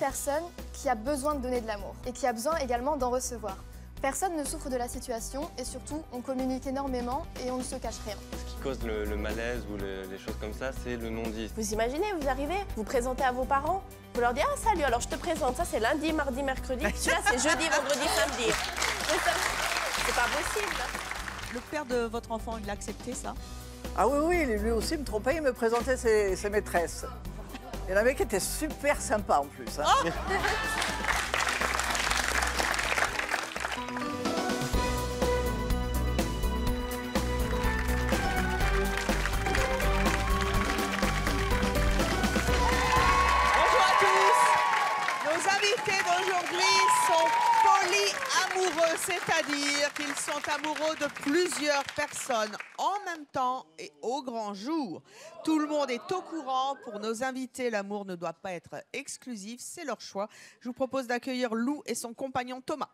personne qui a besoin de donner de l'amour et qui a besoin également d'en recevoir. Personne ne souffre de la situation et surtout, on communique énormément et on ne se cache rien. Ce qui cause le malaise ou les choses comme ça, c'est le non-dit. Vous imaginez, vous arrivez, vous présentez à vos parents, vous leur dites « Ah, salut, alors je te présente, ça c'est lundi, mardi, mercredi, celui-là c'est jeudi, vendredi, samedi. » C'est pas possible. Le père de votre enfant, il a accepté ça? Ah oui, oui, lui aussi me trompait, il me présentait ses maîtresses. Il y en avait qui étaient super sympas en plus. Hein. Oh polyamoureux, c'est-à-dire qu'ils sont amoureux de plusieurs personnes en même temps et au grand jour. Tout le monde est au courant. Pour nos invités, l'amour ne doit pas être exclusif, c'est leur choix. Je vous propose d'accueillir Lou et son compagnon Thomas.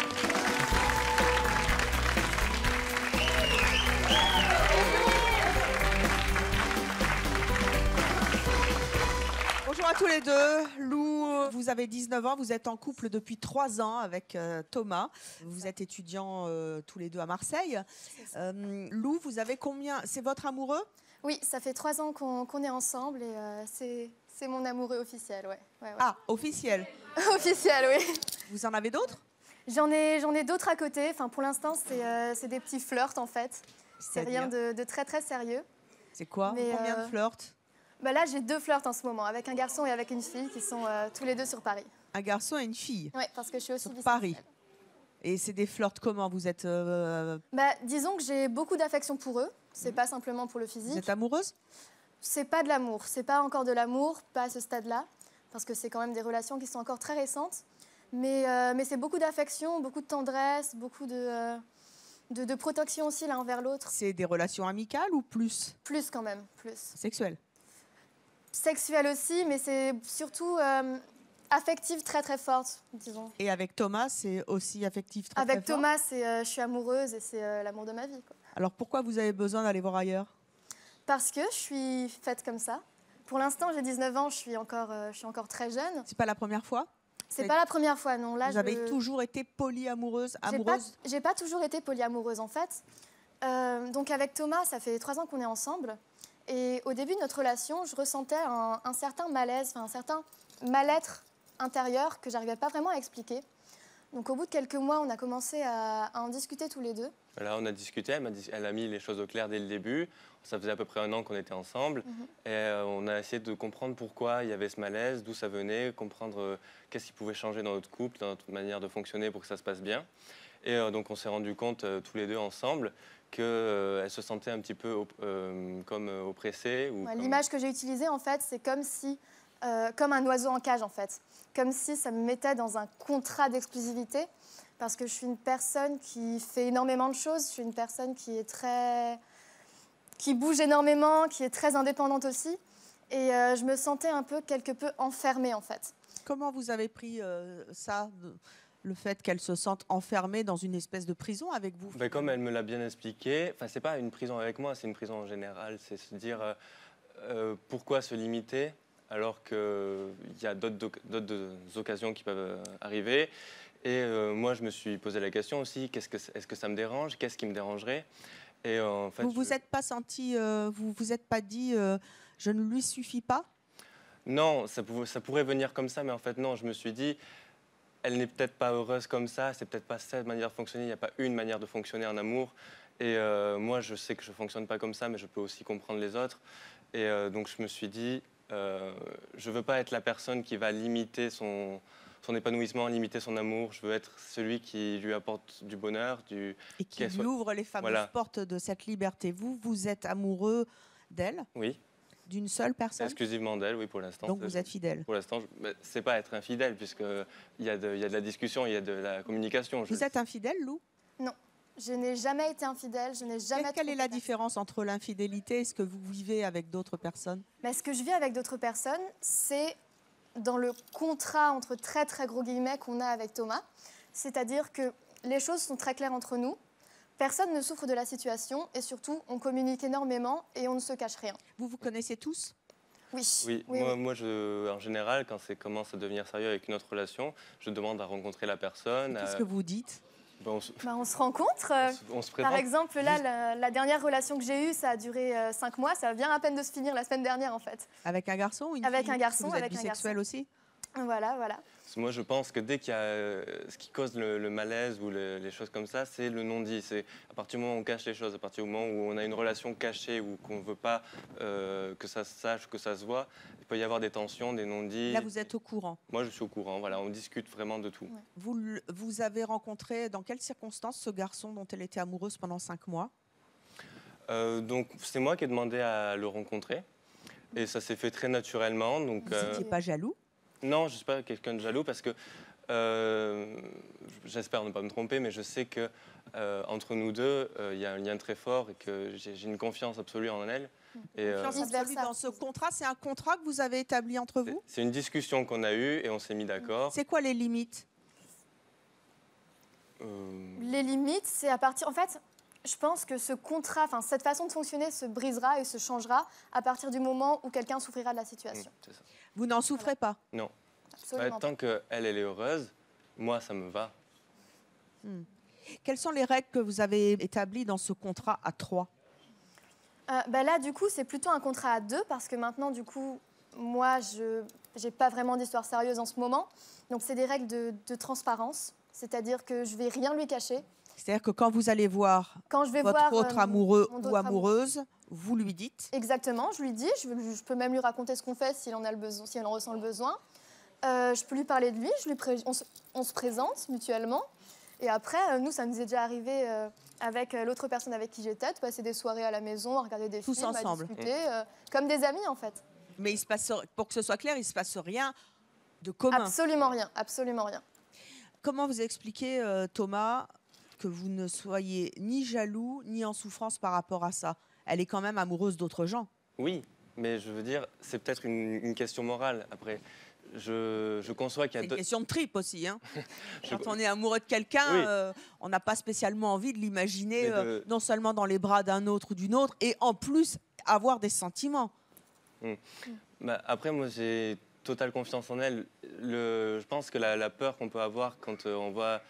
Bonjour à tous les deux. Lou, vous avez 19 ans, vous êtes en couple depuis 3 ans avec Thomas. Vous êtes étudiants tous les deux à Marseille. Lou, vous avez combien? C'est votre amoureux? Oui, ça fait 3 ans qu'on est ensemble et c'est mon amoureux officiel, ouais. Ah, officiel? Officiel, oui. Vous en avez d'autres? J'en ai d'autres à côté. Enfin, pour l'instant, c'est des petits flirts en fait. C'est rien de très très sérieux. C'est quoi? Combien de flirts? Bah là, j'ai 2 flirts en ce moment, avec un garçon et avec une fille qui sont tous les deux sur Paris. Un garçon et une fille? Oui, parce que je suis aussi sur Paris. Et c'est des flirts comment? Vous êtes... Bah, disons que j'ai beaucoup d'affection pour eux. C'est pas simplement pour le physique. Vous êtes amoureuse? C'est pas de l'amour. C'est pas encore de l'amour, pas à ce stade-là. Parce que c'est quand même des relations qui sont encore très récentes. Mais c'est beaucoup d'affection, beaucoup de tendresse, beaucoup de protection aussi l'un envers l'autre. C'est des relations amicales ou plus? Plus quand même, plus. Sexuelles? Sexuelle aussi, mais c'est surtout affective très très forte, disons. Et avec Thomas, c'est aussi affectif très avec très fort? Thomas, je suis amoureuse et c'est l'amour de ma vie, quoi. Alors pourquoi vous avez besoin d'aller voir ailleurs? Parce que je suis faite comme ça. Pour l'instant, j'ai 19 ans, je suis encore très jeune. C'est pas la première fois? C'est pas la première fois, non. Là, vous avez toujours été polyamoureuse, amoureuse? J'ai pas toujours été polyamoureuse, en fait. Donc avec Thomas, ça fait 3 ans qu'on est ensemble. Et au début de notre relation, je ressentais un certain malaise, un certain mal-être intérieur que j'arrivais pas vraiment à expliquer. Donc au bout de quelques mois, on a commencé à en discuter tous les deux. Là, on a discuté, elle a mis les choses au clair dès le début. Ça faisait à peu près 1 an qu'on était ensemble. Et on a essayé de comprendre pourquoi il y avait ce malaise, d'où ça venait, comprendre qu'est-ce qui pouvait changer dans notre couple, dans notre manière de fonctionner pour que ça se passe bien. Et donc on s'est rendu compte tous les deux ensemble qu'elle se sentait un petit peu comme oppressée. L'image que j'ai utilisée, en fait, c'est comme si, comme un oiseau en cage, en fait. Comme si ça me mettait dans un contrat d'exclusivité, parce que je suis une personne qui fait énormément de choses. Je suis une personne qui bouge énormément, qui est très indépendante aussi. Et je me sentais quelque peu enfermée, en fait. Comment vous avez pris ça, le fait qu'elle se sente enfermée dans une espèce de prison avec vous? Comme elle me l'a bien expliqué, c'est pas une prison avec moi, c'est une prison en général. C'est se dire pourquoi se limiter alors qu'il y a d'autres occasions qui peuvent arriver. Et moi, je me suis posé la question aussi, est-ce que ça me dérange? Qu'est-ce qui me dérangerait? Et en fait, vous êtes pas senti, vous êtes pas dit, je ne lui suffis pas? Non, ça pourrait venir comme ça, mais en fait non, je me suis dit, elle n'est peut-être pas heureuse comme ça, c'est peut-être pas cette manière de fonctionner, il n'y a pas une manière de fonctionner en amour. Et moi, je sais que je ne fonctionne pas comme ça, mais je peux aussi comprendre les autres. Et donc, je me suis dit, je ne veux pas être la personne qui va limiter son épanouissement, limiter son amour. Je veux être celui qui lui apporte du bonheur. Et qui lui ouvre les fameuses portes de cette liberté. Vous êtes amoureux d'elle? Oui. D'une seule personne? Exclusivement d'elle, oui, pour l'instant. Donc vous êtes fidèle? Pour l'instant, c'est pas être infidèle, puisqu'il y a de la discussion, il y a de la communication. Vous êtes infidèle, Lou? Non, je n'ai jamais été infidèle, je n'ai jamais... Quelle est la différence entre l'infidélité et ce que vous vivez avec d'autres personnes? Ce que je vis avec d'autres personnes, c'est dans le contrat entre très très gros guillemets qu'on a avec Thomas. C'est-à-dire que les choses sont très claires entre nous. Personne ne souffre de la situation et surtout, on communique énormément et on ne se cache rien. Vous vous connaissez tous? Oui. Oui, moi en général, quand ça commence à devenir sérieux avec une autre relation, je demande à rencontrer la personne. Qu'est-ce que vous dites? On On se rencontre. on se présente. Par exemple, là, la dernière relation que j'ai eue, ça a duré 5 mois. Ça vient à peine de se finir la semaine dernière, en fait. Avec un garçon ou une Avec fille? un garçon, Vous êtes avec un bisexuel garçon. aussi? Voilà. Parce que moi, je pense que dès qu'il y a ce qui cause le malaise ou les choses comme ça, c'est le non-dit. C'est à partir du moment où on cache les choses, à partir du moment où on a une relation cachée ou qu'on ne veut pas que ça se sache, que ça se voit, il peut y avoir des tensions, des non-dits. Là, vous êtes au courant. Moi, je suis au courant. Voilà, on discute vraiment de tout. Ouais. Vous avez rencontré dans quelles circonstances ce garçon dont elle était amoureuse pendant 5 mois? Donc, c'est moi qui ai demandé à le rencontrer. Et ça s'est fait très naturellement. Donc, Vous n'étiez pas jaloux? Non, je ne suis pas quelqu'un de jaloux parce que j'espère ne pas me tromper, mais je sais que entre nous deux, il y a un lien très fort et que j'ai une confiance absolue en elle. Et, Confiance Vice versa. absolue dans ce contrat, c'est un contrat que vous avez établi entre vous? c'est une discussion qu'on a eue et on s'est mis d'accord. C'est quoi les limites? Les limites, c'est à partir... En fait, je pense que ce contrat, enfin, cette façon de fonctionner se brisera et se changera à partir du moment où quelqu'un souffrira de la situation. C'est ça. Vous n'en souffrez pas? Non. Absolument. Tant qu'elle est heureuse, moi, ça me va. Quelles sont les règles que vous avez établies dans ce contrat à 3? Là, du coup, c'est plutôt un contrat à 2 parce que maintenant, du coup, moi, je n'ai pas vraiment d'histoire sérieuse en ce moment. Donc, c'est des règles de transparence, c'est-à-dire que je ne vais rien lui cacher. C'est-à-dire que quand vous allez voir Quand je vais votre voir autre amoureux mon ou autre amoureuse, vous lui dites? Exactement, je lui dis, je peux même lui raconter ce qu'on fait s'il en a le besoin, si elle en ressent le besoin. Je peux lui parler de lui, on se présente mutuellement. Et après, nous, ça nous est déjà arrivé avec l'autre personne avec qui j'étais, de passer des soirées à la maison, à regarder des Tous films, ensemble. à discuter, comme des amis en fait. Mais pour que ce soit clair, il ne se passe rien de commun. Absolument rien, absolument rien. Comment vous expliquez, Thomas, que vous ne soyez ni jaloux ni en souffrance par rapport à ça? Elle est quand même amoureuse d'autres gens. Oui, mais je veux dire, c'est peut-être une question morale. Après, je conçois qu'il y C'est a une question de trip aussi. Hein. Je- Quand on est amoureux de quelqu'un, Oui. On n'a pas spécialement envie de l'imaginer Mais de- non seulement dans les bras d'un autre ou d'une autre, et en plus avoir des sentiments. Après, moi, j'ai totale confiance en elle. Je pense que la peur qu'on peut avoir quand on voit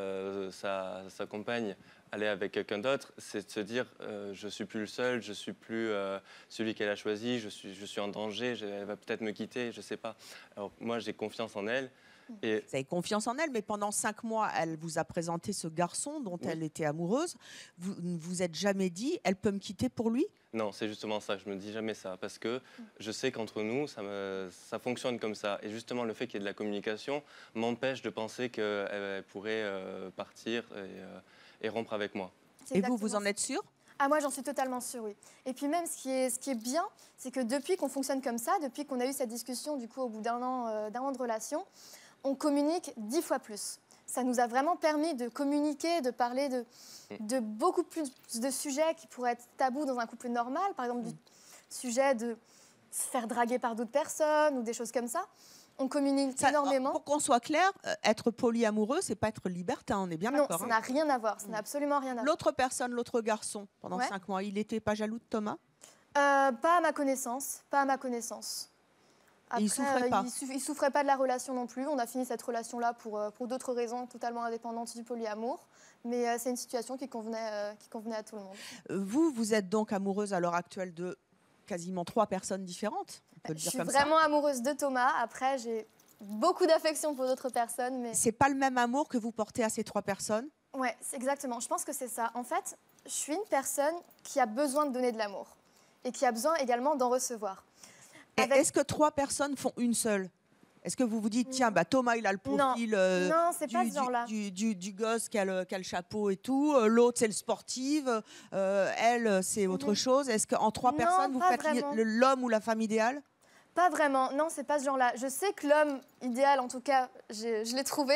sa compagne aller avec quelqu'un d'autre, c'est de se dire je suis plus le seul, je suis plus celui qu'elle a choisi, je suis en danger, elle va peut-être me quitter, je sais pas. Alors moi, j'ai confiance en elle. Et Vous avez confiance en elle, mais pendant 5 mois, elle vous a présenté ce garçon dont elle était amoureuse. Vous ne vous êtes jamais dit, elle peut me quitter pour lui? non, c'est justement ça, je me dis jamais ça, parce que je sais qu'entre nous, ça fonctionne comme ça. Et justement, le fait qu'il y ait de la communication m'empêche de penser qu'elle pourrait partir et rompre avec moi. C'est Et vous, vous exactement en êtes sûr? Ah, moi, j'en suis totalement sûre, oui. Et puis même, ce qui est bien, c'est que depuis qu'on fonctionne comme ça, depuis qu'on a eu cette discussion, du coup, au bout d'un an de relation, on communique 10 fois plus. Ça nous a vraiment permis de communiquer, de parler de beaucoup plus de sujets qui pourraient être tabous dans un couple normal. Par exemple, du sujet de se faire draguer par d'autres personnes ou des choses comme ça. On communique énormément. Pour qu'on soit clair, être polyamoureux, c'est pas être libertin, on est bien Non, d'accord. ça hein. n'a rien à voir. Ça n'a absolument rien à voir. L'autre personne, l'autre garçon, pendant Ouais. 5 mois, il n'était pas jaloux de Thomas? Pas à ma connaissance. Pas à ma connaissance. Et il souffrait pas. Il souffrait pas de la relation non plus. On a fini cette relation-là pour d'autres raisons totalement indépendantes du polyamour. Mais c'est une situation qui convenait à tout le monde. Vous êtes donc amoureuse à l'heure actuelle de quasiment 3 personnes différentes, on peut le Je dire suis comme vraiment amoureuse de Thomas. Après, j'ai beaucoup d'affection pour d'autres personnes. Mais ça. C'est pas le même amour que vous portez à ces 3 personnes? ouais, c'est exactement. Je pense que c'est ça. En fait, je suis une personne qui a besoin de donner de l'amour et qui a besoin également d'en recevoir. Et Avec- est-ce que 3 personnes font une seule? Est-ce que vous vous dites, tiens, bah, Thomas, il a le profil Non, c'est pas ce genre-là. du gosse qui a le chapeau et tout. L'autre, c'est le sportif. Elle, c'est autre chose. Est-ce qu'en 3 Non, personnes, vous pas faites vraiment. l'homme ou la femme idéale? Pas vraiment, non, c'est pas ce genre-là. Je sais que l'homme idéal, en tout cas, je l'ai trouvé.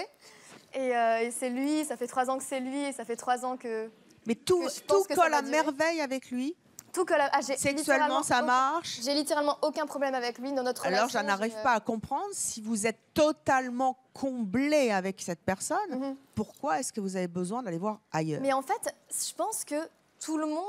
Et c'est lui, ça fait 3 ans que c'est lui, et ça fait 3 ans que... Mais tout, Que je pense tout que ça colle va à durer. merveille avec lui. Tout que j'ai Sexuellement, littéralement ça marche. J'ai littéralement aucun problème avec lui dans notre relation. Alors, j'en arrive pas à comprendre. Si vous êtes totalement comblé avec cette personne, Mhm. pourquoi est-ce que vous avez besoin d'aller voir ailleurs? Mais en fait, je pense que tout le monde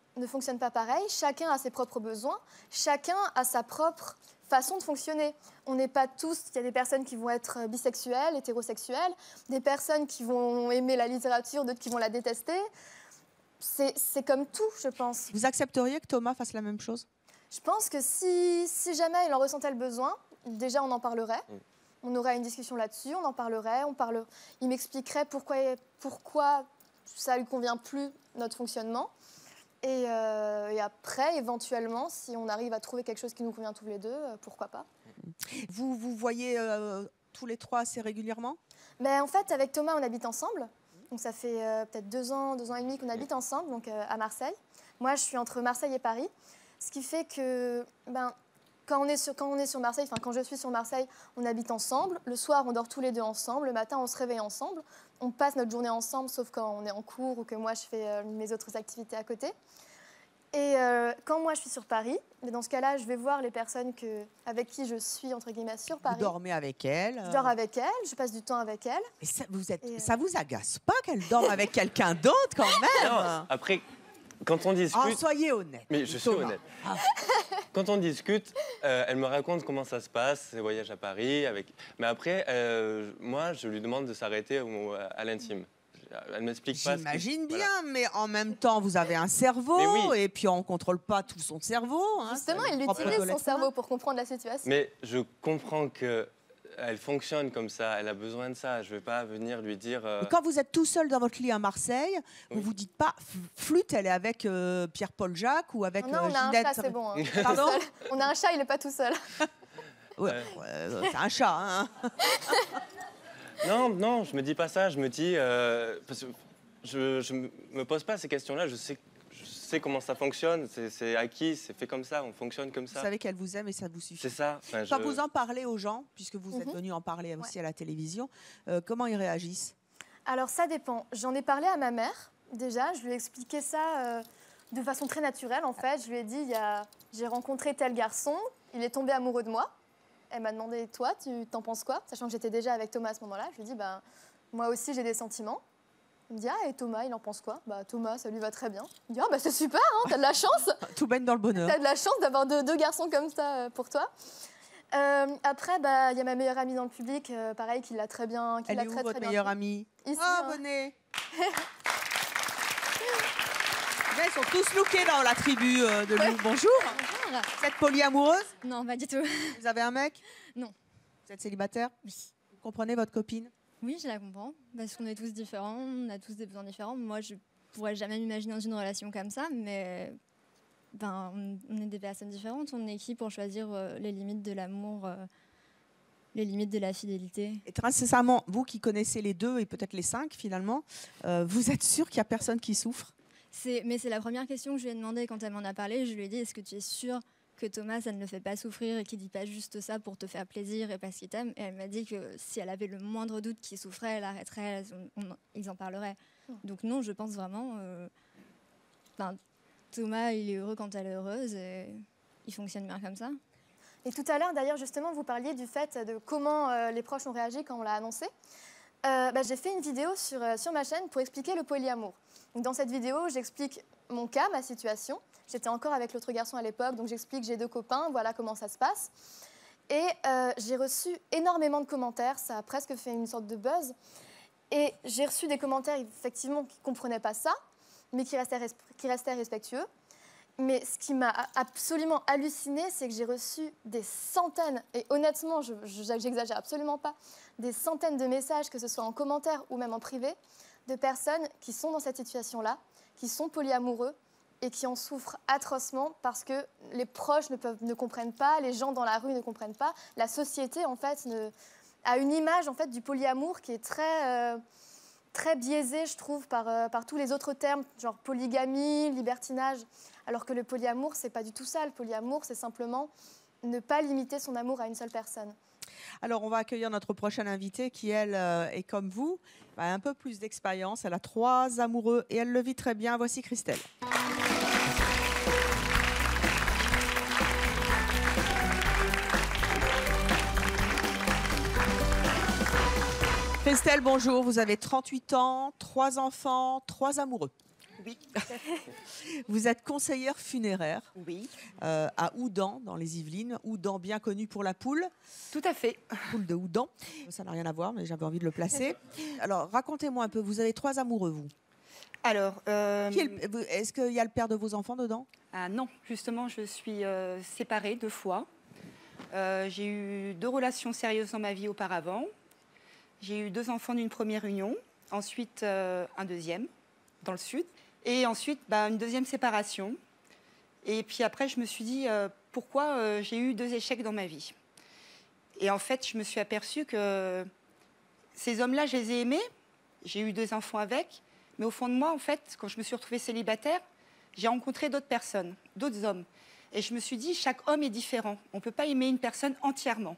ne fonctionne pas pareil. Chacun a ses propres besoins. Chacun a sa propre façon de fonctionner. On n'est pas tous... Il y a des personnes qui vont être bisexuelles, hétérosexuelles, des personnes qui vont aimer la littérature, d'autres qui vont la détester. C'est comme tout, je pense. Vous accepteriez que Thomas fasse la même chose? Je pense que si jamais il en ressentait le besoin, déjà on en parlerait. On aurait une discussion là-dessus, on en parlerait. Il m'expliquerait pourquoi ça ne lui convient plus, notre fonctionnement. Et après, éventuellement, si on arrive à trouver quelque chose qui nous convient tous les deux, pourquoi pas. Vous voyez tous les trois assez régulièrement? En fait, avec Thomas, on habite ensemble. Donc ça fait peut-être 2 ans et demi qu'on habite ensemble, donc à Marseille. Moi, je suis entre Marseille et Paris. Ce qui fait que quand on est sur Marseille, enfin quand je suis sur Marseille, on habite ensemble. Le soir, on dort tous les deux ensemble. Le matin, on se réveille ensemble. On passe notre journée ensemble, sauf quand on est en cours ou que moi, je fais mes autres activités à côté. Et quand moi, je suis sur Paris, mais dans ce cas-là, je vais voir les personnes avec qui je suis, entre guillemets, sur Paris. Vous dormez avec elles? Je dors avec elles, je passe du temps avec elles. Et ça vous agace pas qu'elle dorme avec quelqu'un d'autre, quand même? Non, après, quand on discute... soyez honnête. Mais je suis honnête. Quand on discute, elle me raconte comment ça se passe, ses voyages à Paris. Mais après, moi, je lui demande de s'arrêter à l'intime. Elle m'explique pas. J'imagine bien, mais en même temps, vous avez un cerveau, et puis on ne contrôle pas tout son cerveau. Justement, il utilise son cerveau pour comprendre la situation. Mais je comprends qu'elle fonctionne comme ça, elle a besoin de ça. Je ne vais pas venir lui dire... Quand vous êtes tout seul dans votre lit à Marseille, vous vous dites pas, Flûte, elle est avec Pierre-Paul Jacques ou avec Non, on a un chat, c'est bon. Pardon? On a un chat, il n'est pas tout seul. C'est un chat, hein. Non, je me dis pas ça. Je me dis... parce que je me pose pas ces questions-là. Je sais comment ça fonctionne. C'est acquis, c'est fait comme ça. On fonctionne comme ça. Vous savez qu'elle vous aime et ça vous suffit. C'est ça. Quand vous en parlez aux gens, puisque vous êtes venu en parler aussi à la télévision, comment ils réagissent? Alors, ça dépend. J'en ai parlé à ma mère, déjà. Je lui ai expliqué ça de façon très naturelle, en fait. Je lui ai dit, j'ai rencontré tel garçon, il est tombé amoureux de moi. Elle m'a demandé, toi, tu t'en penses quoi? Sachant que j'étais déjà avec Thomas à ce moment-là. Je lui ai dit, moi aussi, j'ai des sentiments. Il me dit, et Thomas, il en pense quoi? Thomas, ça lui va très bien. Il me dit, c'est super, hein, t'as de la chance. Tout baigne dans le bonheur. T'as de la chance d'avoir deux garçons comme ça pour toi. Après, il y a ma meilleure amie dans le public, pareil, qui l'a très bien. Elle est où, votre meilleure amie? Ici. Venez. Ils sont tous lookés dans la tribu de Lou. Bonjour. Bonjour. Vous êtes polyamoureuse? Non, pas du tout. Vous avez un mec? Non. Vous êtes célibataire? Oui. Vous comprenez votre copine? Oui, je la comprends, parce qu'on est tous différents, on a tous des besoins différents. Moi, je pourrais jamais m'imaginer dans une relation comme ça, mais on est des personnes différentes. On est qui pour choisir les limites de l'amour, les limites de la fidélité? Et très sincèrement, vous qui connaissez les deux et peut-être les 5 finalement, vous êtes sûr qu'il n'y a personne qui souffre? Mais c'est la première question que je lui ai demandé quand elle m'en a parlé. Je lui ai dit, est-ce que tu es sûre que Thomas, ça ne le fait pas souffrir et qu'il ne dit pas juste ça pour te faire plaisir et parce qu'il t'aime? Et elle m'a dit que si elle avait le moindre doute qu'il souffrait, elle arrêterait, ils en parleraient. Donc non, je pense vraiment... Thomas, il est heureux quand elle est heureuse et il fonctionne bien comme ça. Et tout à l'heure, d'ailleurs, justement, vous parliez du fait de comment les proches ont réagi quand on l'a annoncé. J'ai fait une vidéo sur ma chaîne pour expliquer le polyamour. Donc, dans cette vidéo, j'explique mon cas, ma situation. J'étais encore avec l'autre garçon à l'époque, donc j'explique j'ai 2 copains, voilà comment ça se passe. Et j'ai reçu énormément de commentaires, ça a presque fait une sorte de buzz. Et j'ai reçu des commentaires, effectivement, qui ne comprenaient pas ça, mais qui restaient respectueux. Mais ce qui m'a absolument hallucinée, c'est que j'ai reçu des centaines, et honnêtement, j'exagère absolument pas, des centaines de messages, que ce soit en commentaire ou même en privé, de personnes qui sont dans cette situation-là, qui sont polyamoureux et qui en souffrent atrocement parce que les proches ne comprennent pas, les gens dans la rue ne comprennent pas, la société en fait a une image en fait du polyamour qui est très biaisée, je trouve, par tous les autres termes, genre polygamie, libertinage, alors que le polyamour, c'est pas du tout ça. Le polyamour, c'est simplement ne pas limiter son amour à une seule personne. Alors, on va accueillir notre prochaine invitée qui, elle, est comme vous, a un peu plus d'expérience. Elle a 3 amoureux et elle le vit très bien. Voici Christelle. Christelle, bonjour. Vous avez 38 ans, 3 enfants, 3 amoureux. Oui. Vous êtes conseillère funéraire Oui, à Houdan, dans les Yvelines. Houdan, bien connu pour la poule. tout à fait. Poule de Houdan. Ça n'a rien à voir, mais j'avais envie de le placer. Alors, racontez-moi un peu. Vous avez 3 amoureux, vous. Alors, Est-ce qu'il y a le père de vos enfants dedans? ah non, justement, je suis séparée 2 fois. J'ai eu 2 relations sérieuses dans ma vie auparavant. J'ai eu 2 enfants d'une première union, ensuite un deuxième dans le sud, et ensuite une deuxième séparation. Et puis après, je me suis dit pourquoi j'ai eu 2 échecs dans ma vie. Et en fait, je me suis aperçue que ces hommes-là, je les ai aimés. J'ai eu 2 enfants avec. Mais au fond de moi, en fait, quand je me suis retrouvée célibataire, j'ai rencontré d'autres personnes, d'autres hommes. Et je me suis dit, chaque homme est différent. On ne peut pas aimer une personne entièrement.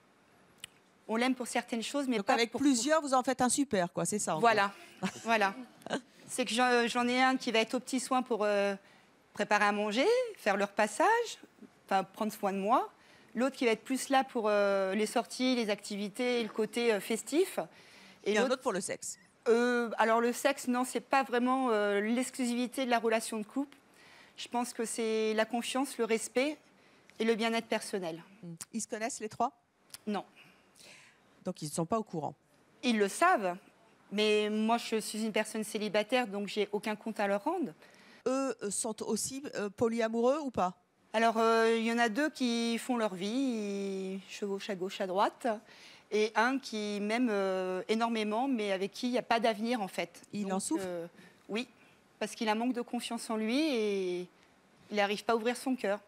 On l'aime pour certaines choses, mais Donc pas avec pour plusieurs, vous en faites un super, quoi. C'est ça. en Voilà, voilà. C'est que j'en ai un qui va être aux petits soins pour préparer à manger, faire leur passage, prendre soin de moi. L'autre qui va être plus là pour les sorties, les activités, et le côté festif. Et un autre pour le sexe. Alors le sexe, non, c'est pas vraiment l'exclusivité de la relation de couple. Je pense que c'est la confiance, le respect et le bien-être personnel. Ils se connaissent les 3? Non. Donc ils ne sont pas au courant. Ils le savent, mais moi je suis une personne célibataire, donc j'ai aucun compte à leur rendre. Eux sont aussi polyamoureux ou pas? Alors il y en a 2 qui font leur vie, ils chevauchent à gauche, à droite. Et un qui m'aime énormément, mais avec qui il n'y a pas d'avenir en fait. Il en souffre? Oui, parce qu'il a un manque de confiance en lui et il n'arrive pas à ouvrir son cœur.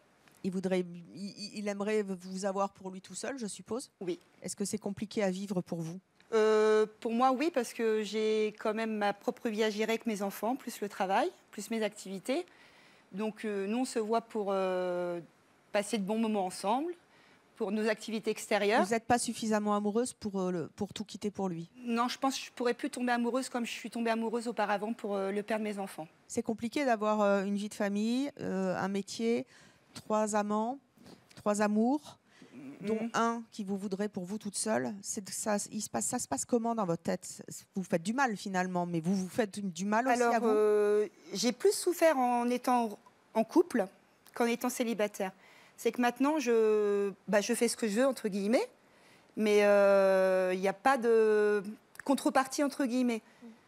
Il aimerait vous avoir pour lui tout seul, je suppose? Oui. Est-ce que c'est compliqué à vivre pour vous? Pour moi, oui, parce que j'ai quand même ma propre vie à gérer avec mes enfants, plus le travail, plus mes activités. Donc nous, on se voit pour passer de bons moments ensemble, pour nos activités extérieures. Vous n'êtes pas suffisamment amoureuse pour tout quitter pour lui? Non, je pense que je ne pourrais plus tomber amoureuse comme je suis tombée amoureuse auparavant pour le père de mes enfants. C'est compliqué d'avoir une vie de famille, un métier, 3 amants, 3 amours, dont un qui vous voudrait pour vous toute seule. Ça se passe comment dans votre tête? Vous faites du mal finalement, mais vous vous faites du mal aussi à vous? J'ai plus souffert en étant en couple qu'en étant célibataire. C'est que maintenant, je fais ce que je veux, entre guillemets, mais il n'y a pas de contrepartie, entre guillemets.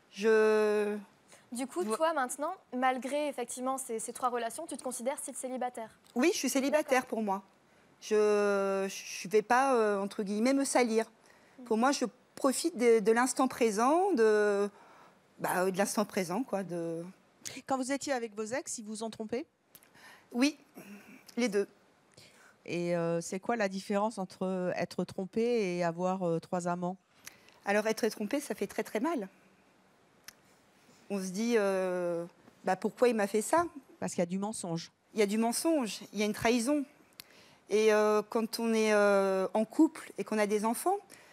Du coup, toi, maintenant, malgré effectivement ces 3 relations, tu te considères célibataire? Oui, je suis célibataire pour moi. Je ne vais pas, entre guillemets, me salir. Pour moi, je profite de l'instant présent, de l'instant présent, quoi. Quand vous étiez avec vos ex, ils vous ont trompé? Oui, les 2. Et c'est quoi la différence entre être trompé et avoir 3 amants? Alors, être trompé, ça fait très, très mal. On se dit, pourquoi il m'a fait ça? Parce qu'il y a du mensonge. Il y a du mensonge, il y a une trahison. Et quand on est en couple et qu'on a des enfants,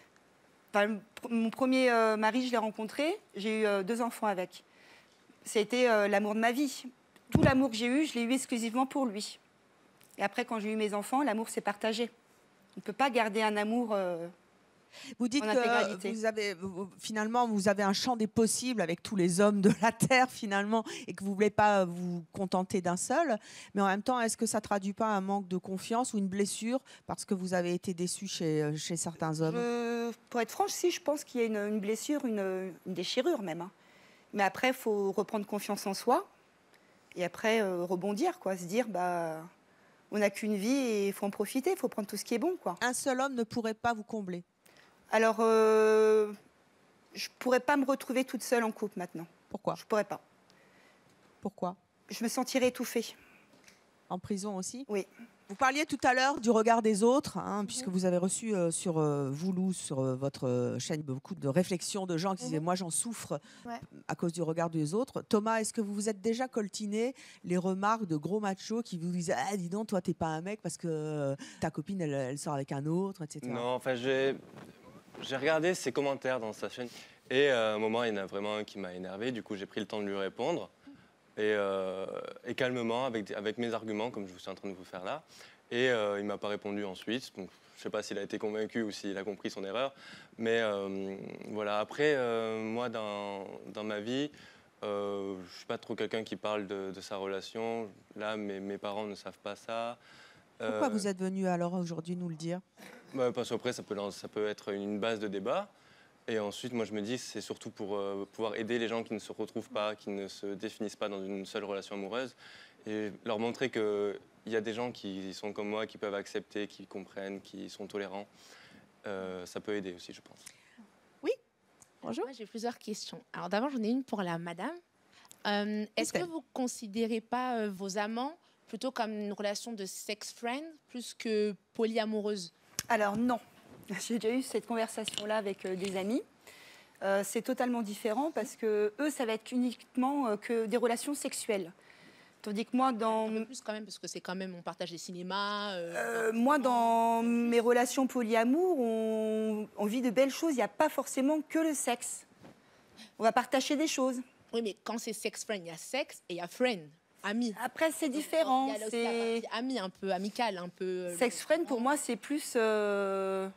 mon premier mari, je l'ai rencontré, j'ai eu 2 enfants avec. Ça a été l'amour de ma vie. Tout l'amour que j'ai eu, je l'ai eu exclusivement pour lui. Et après, quand j'ai eu mes enfants, l'amour s'est partagé. On ne peut pas garder un amour Vous dites en intégralité. que finalement, vous avez un champ des possibles avec tous les hommes de la Terre, finalement, et que vous ne voulez pas vous contenter d'un seul. Mais en même temps, est-ce que ça ne traduit pas un manque de confiance ou une blessure parce que vous avez été déçu chez certains hommes? Pour être franche, si, je pense qu'il y a une blessure, une déchirure même. Hein. Mais après, il faut reprendre confiance en soi et après rebondir, quoi, se dire, on n'a qu'une vie et il faut en profiter, il faut prendre tout ce qui est bon, quoi. Un seul homme ne pourrait pas vous combler? Alors, je ne pourrais pas me retrouver toute seule en couple maintenant. Pourquoi? Je ne pourrais pas. Pourquoi? Je me sentirais étouffée. En prison aussi? Oui. Vous parliez tout à l'heure du regard des autres, puisque vous avez reçu sur Voulou, sur votre chaîne, beaucoup de réflexions de gens qui disaient « moi j'en souffre à cause du regard des autres ». Thomas, est-ce que vous vous êtes déjà coltiné les remarques de gros machos qui vous disaient « ah dis donc, toi t'es pas un mec parce que ta copine elle sort avec un autre, etc. » Non, enfin j'ai regardé ses commentaires dans sa chaîne et à un moment il y en a vraiment un qui m'a énervé, du coup j'ai pris le temps de lui répondre. Et calmement, avec mes arguments, comme je vous suis en train de vous faire là. Et il ne m'a pas répondu ensuite. Donc, je ne sais pas s'il a été convaincu ou s'il a compris son erreur. Mais voilà, après, moi, dans ma vie, Je ne suis pas trop quelqu'un qui parle de sa relation. Là, mes parents ne savent pas ça. Pourquoi vous êtes venu alors aujourd'hui nous le dire? Parce qu'après, ça peut être une base de débat. Et ensuite, moi, je me dis c'est surtout pour pouvoir aider les gens qui ne se retrouvent pas, qui ne se définissent pas dans une seule relation amoureuse. Et leur montrer qu'il y a des gens qui sont comme moi, qui peuvent accepter, qui comprennent, qui sont tolérants. Ça peut aider aussi, je pense. Oui, bonjour. Moi, j'ai plusieurs questions. Alors d'abord, j'en ai une pour la madame. Est-ce que vous ne considérez pas vos amants plutôt comme une relation de sex friend plus que polyamoureuse? Alors non, j'ai déjà eu cette conversation-là avec des amis. C'est totalement différent parce que eux, ça va être uniquement que des relations sexuelles. Tandis que moi, Un peu plus quand même, parce que c'est quand même, on partage des cinémas. moi, dans mes relations polyamour, on vit de belles choses. Il n'y a pas forcément que le sexe. On va partager des choses. Oui, mais quand c'est sex friend, il y a sexe et il y a friend, ami. Après, c'est différent. Il y a aussi la partie ami, un peu amicale, un peu. Sex friend, pour moi, c'est plus la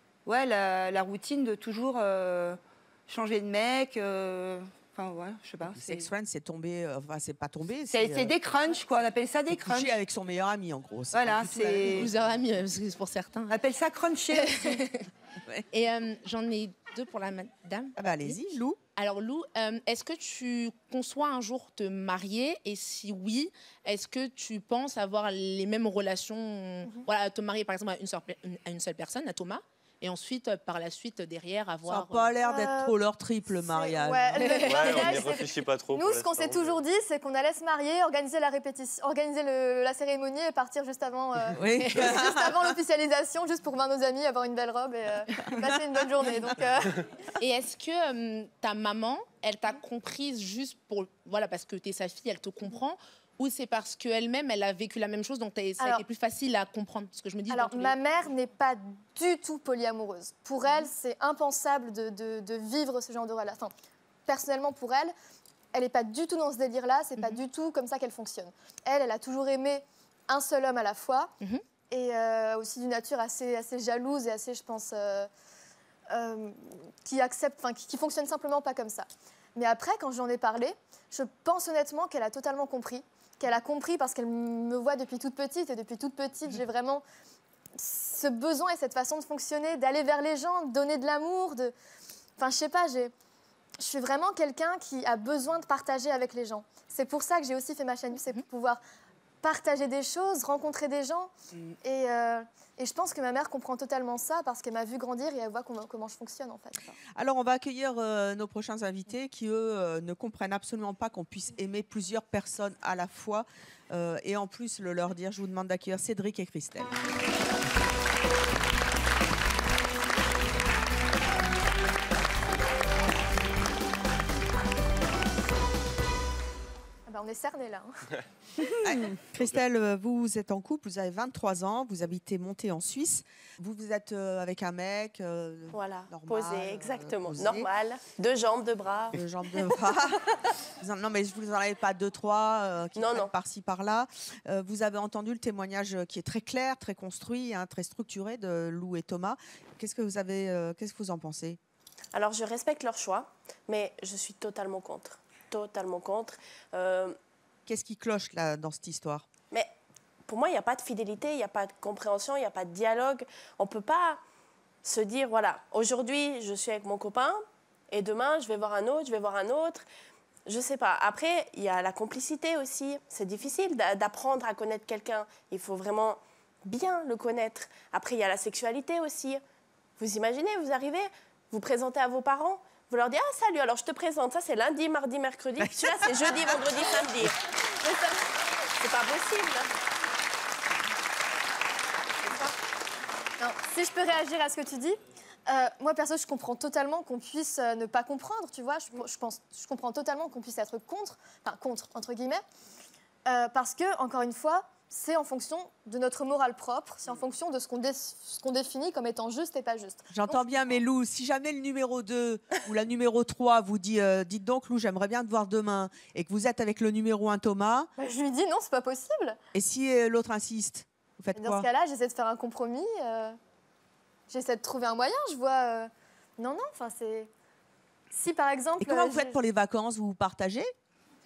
routine de toujours changer de mec. Enfin, ouais, je sais pas. Sex friend, c'est tombé, enfin, c'est pas tombé. C'est des crunchs, quoi. On appelle ça des crunchs. Coucher avec son meilleur ami, en gros. Voilà, c'est. Plusieurs amis, parce que c'est pour certains. On appelle ça cruncher. Et j'en ai deux pour la madame. Ah bah, allez-y, Lou. Alors Lou, est-ce que tu conçois un jour te marier? Et si oui, est-ce que tu penses avoir les mêmes relations, voilà, te marier par exemple à une seule personne, à Thomas, et ensuite par la suite derrière Ça avoir... n'a pas l'air d'être trop leur triple mariage. Ouais, le Ouais, on mariage, n'y c'est- réfléchit pas trop. Nous, pour ce qu'on s'est l'instant. toujours dit, c'est qu'on allait se marier, organiser la répétition, organiser la cérémonie et partir juste avant, Oui. juste avant l'officialisation, juste pour voir nos amis, avoir une belle robe et passer une bonne journée. Donc, Et est-ce que ta maman, elle t'a comprise juste pour... Voilà, parce que t'es sa fille, elle te comprend, ou c'est parce qu'elle-même, elle a vécu la même chose, donc ça a Alors- été plus facile à comprendre? Parce que je me dis... alors, dans tous les- ma mère n'est pas du tout polyamoureuse. Pour elle, c'est impensable de vivre ce genre de relation. Enfin, personnellement, pour elle, elle n'est pas du tout dans ce délire-là. C'est pas du tout comme ça qu'elle fonctionne. Elle a toujours aimé un seul homme à la fois, et aussi d'une nature assez jalouse et assez, je pense, qui accepte, enfin, qui fonctionne simplement pas comme ça. Mais après, quand j'en ai parlé, je pense honnêtement qu'elle a totalement compris. Qu'elle a compris parce qu'elle me voit depuis toute petite. Et depuis toute petite, j'ai vraiment ce besoin et cette façon de fonctionner, d'aller vers les gens, de donner de l'amour. Enfin, je sais pas, je suis vraiment quelqu'un qui a besoin de partager avec les gens. C'est pour ça que j'ai aussi fait ma chaîne, c'est pour pouvoir partager des choses, rencontrer des gens. Et je pense que ma mère comprend totalement ça parce qu'elle m'a vu grandir et elle voit comment je fonctionne en fait. Alors, on va accueillir nos prochains invités qui, eux, ne comprennent absolument pas qu'on puisse aimer plusieurs personnes à la fois. Et en plus, leur dire, je vous demande d'accueillir Cédric et Christelle. On est cernés là. Christelle, vous êtes en couple, vous avez 23 ans, vous habitez Monté en Suisse. Vous êtes avec un mec Voilà, normal, posé, exactement. posé. Normal. 2 jambes, 2 bras. De jambes de bras. Non, mais vous n'en avez pas 2-3 qui Non, traînent non. par-ci, par-là. Vous avez entendu le témoignage qui est très clair, très construit, hein, très structuré de Lou et Thomas. Qu'est-ce que vous en pensez? Alors, je respecte leur choix, mais je suis totalement contre. Totalement contre. Qu'est-ce qui cloche là, dans cette histoire? Mais pour moi, il n'y a pas de fidélité, il n'y a pas de compréhension, il n'y a pas de dialogue. On ne peut pas se dire, voilà, aujourd'hui, je suis avec mon copain et demain, je vais voir un autre, je vais voir un autre. Je ne sais pas. Après, il y a la complicité aussi. C'est difficile d'apprendre à connaître quelqu'un. Il faut vraiment bien le connaître. Après, il y a la sexualité aussi. Vous imaginez, vous arrivez, vous présentez à vos parents, vous leur dites « Ah, salut, alors je te présente, ça c'est lundi, mardi, mercredi, celui-là c'est jeudi, vendredi, samedi. » Mais ça, c'est pas possible. Non, si je peux réagir à ce que tu dis, moi perso, je comprends totalement qu'on puisse ne pas comprendre, tu vois. Je comprends totalement qu'on puisse être contre, entre guillemets, parce que, encore une fois, c'est en fonction de notre morale propre, c'est en fonction de ce qu'on définit comme étant juste et pas juste. J'entends bien, mais Lou, si jamais le numéro 2 ou la numéro 3 vous dit dites donc, Lou, j'aimerais bien te voir demain, et que vous êtes avec le numéro 1, Thomas, Je lui dis non, c'est pas possible. et si l'autre insiste, vous faites Et dans quoi? ce cas-là, j'essaie de faire un compromis, j'essaie de trouver un moyen. Je vois. Non, enfin, c'est. Si par exemple. Et comment vous faites pour les vacances? Vous partagez?